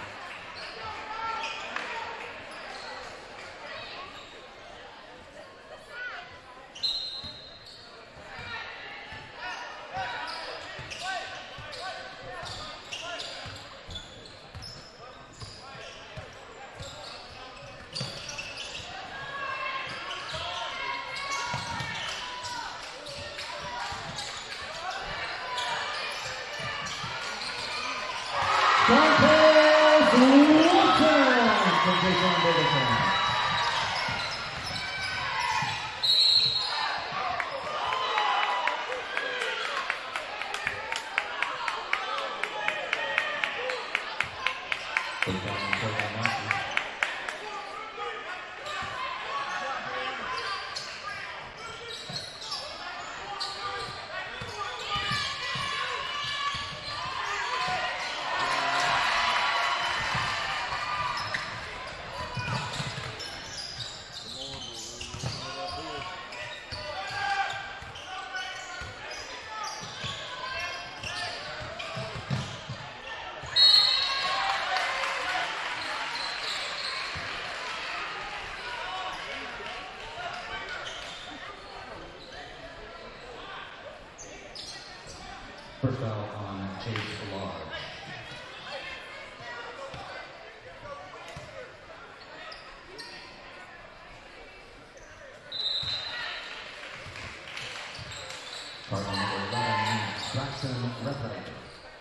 First foul on Chase Large. Cardinal number eleven, Braxton Repetitor.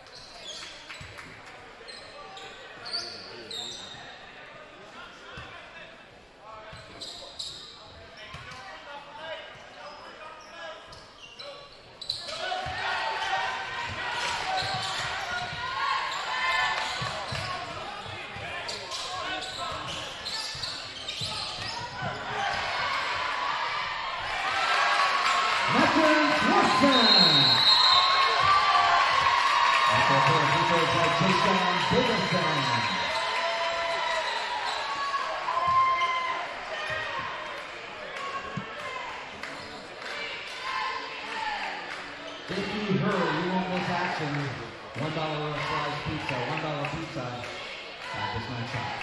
If you hurry, you won't miss action. One dollar slice pizza, one dollar pizza at this night's shot.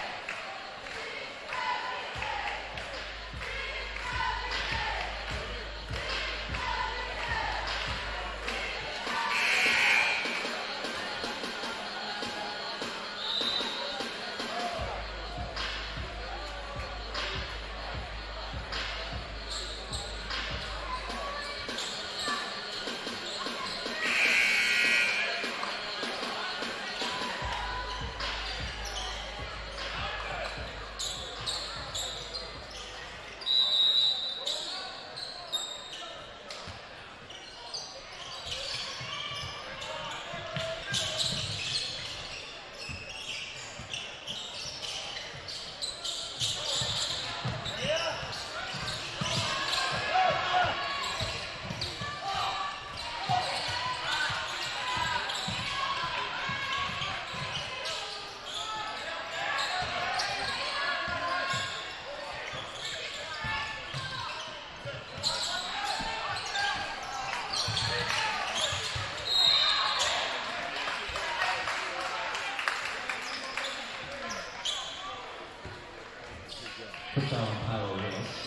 First foul on Tyler Willis.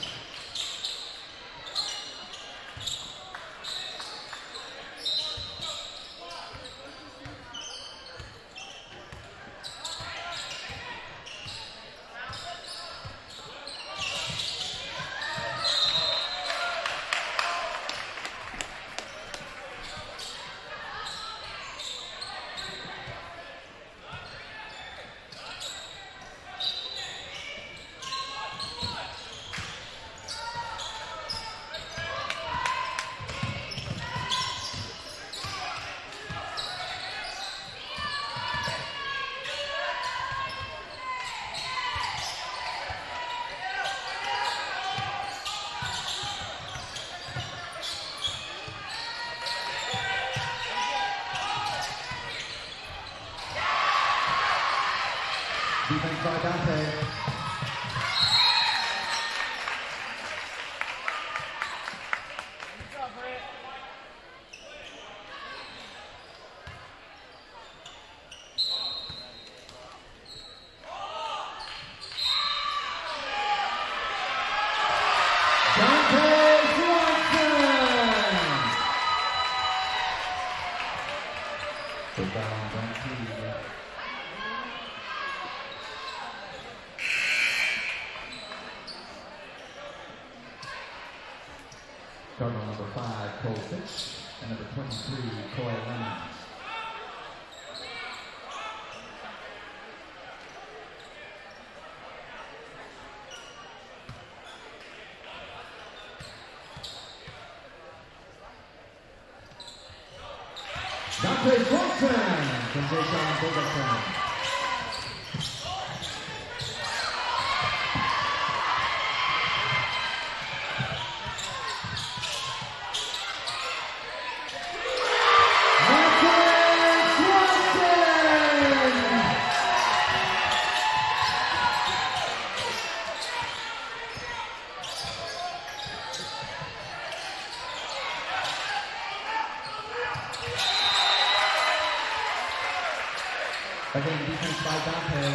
defense by Dante. Cardinal number five, Cole Fitch, and number twenty-three, Coy Lemon. Dante Swanson from Jason Fulgerson. Again, defense by Dante.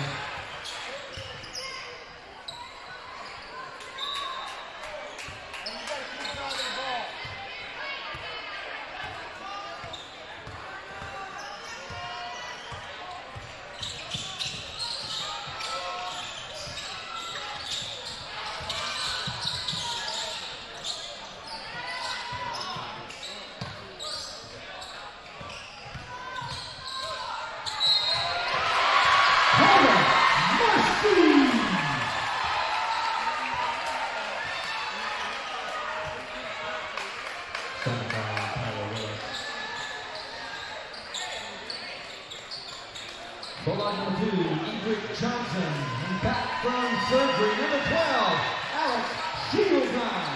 Bulldog number two, Edric Johnson. And back from surgery, number twelve, Alex Shields.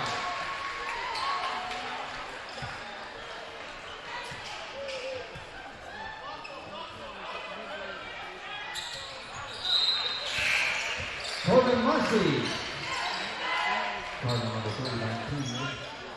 Corbin Marcy. Cardinal number three, nineteen.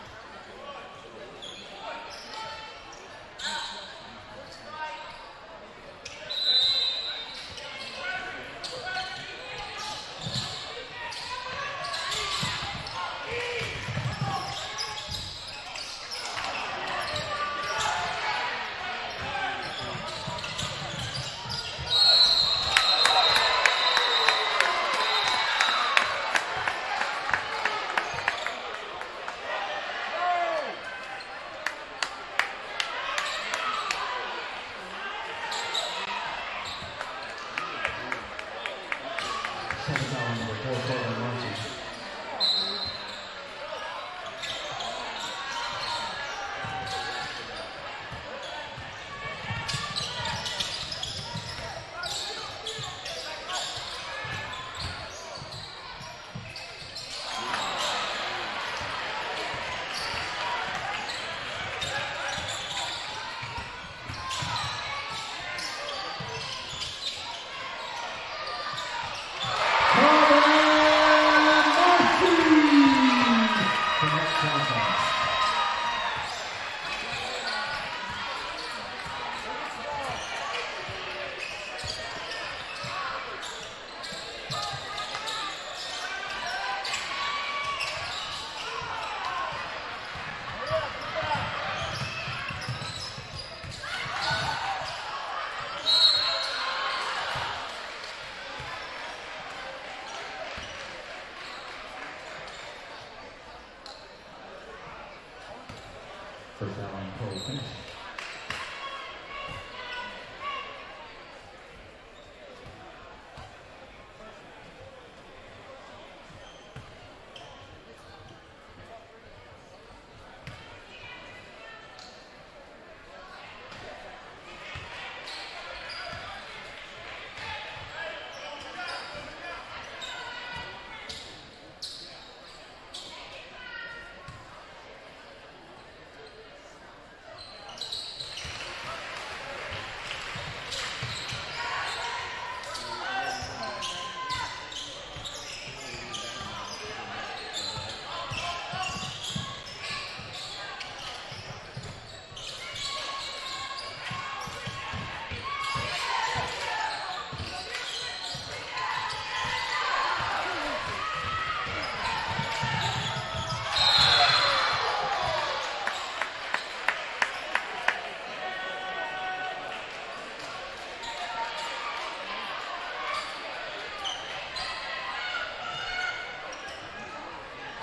First down line, Cole Fitch.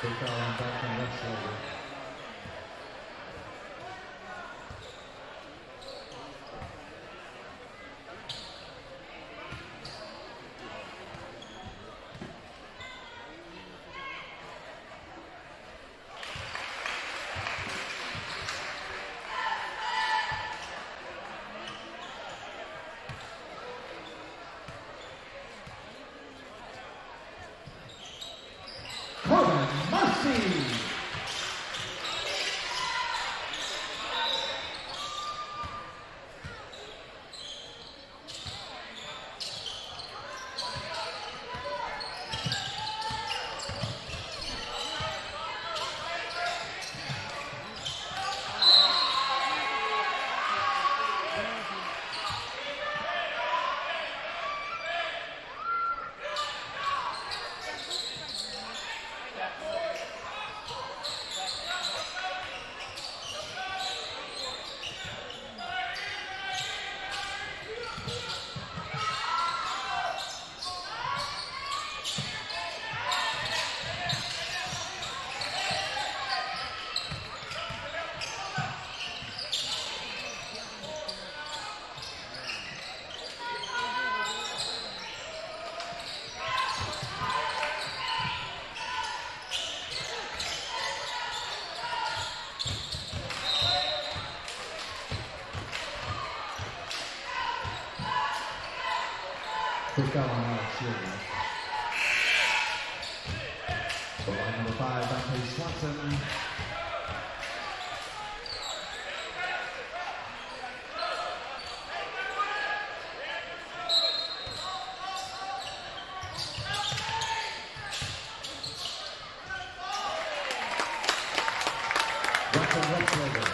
Big foul on back from left shoulder. Big foul on Alex Silver. For line number five, Dante Swanson. Jackson Westlager.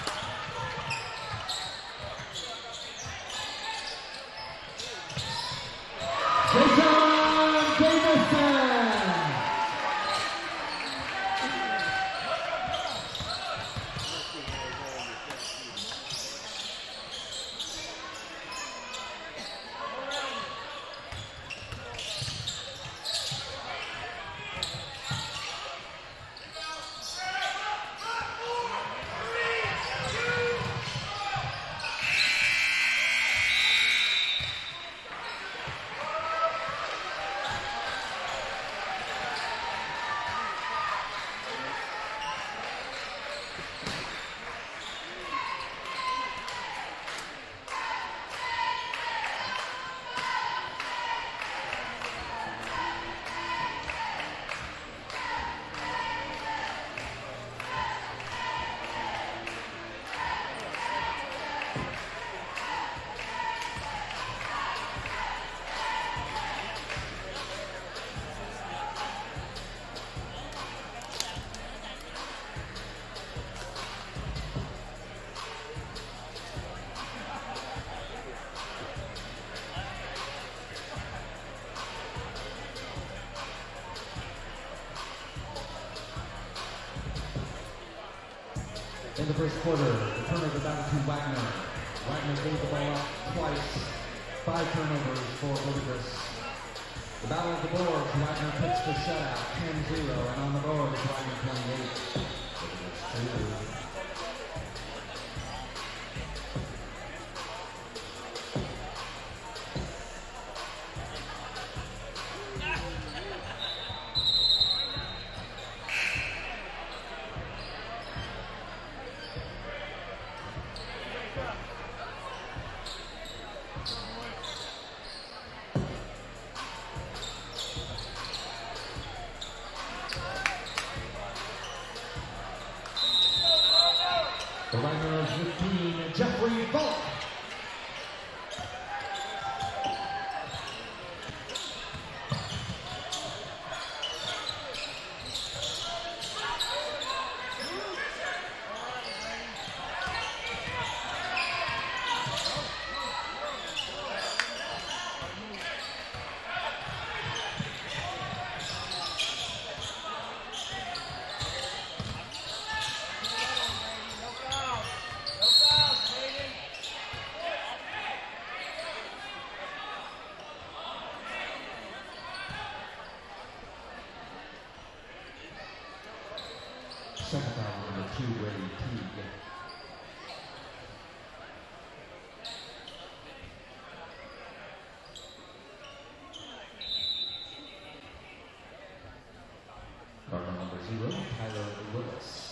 In the first quarter, the turnover battle to Wagoner. Wagoner gave the ball up twice. Five turnovers for Verdigris. The battle of the boards, Wagoner picks the shutout, ten zero, and on the board, Wagoner twenty-eight. Verdigris two. The Wagoner fifteen, Jeffrey Bullock. Willis.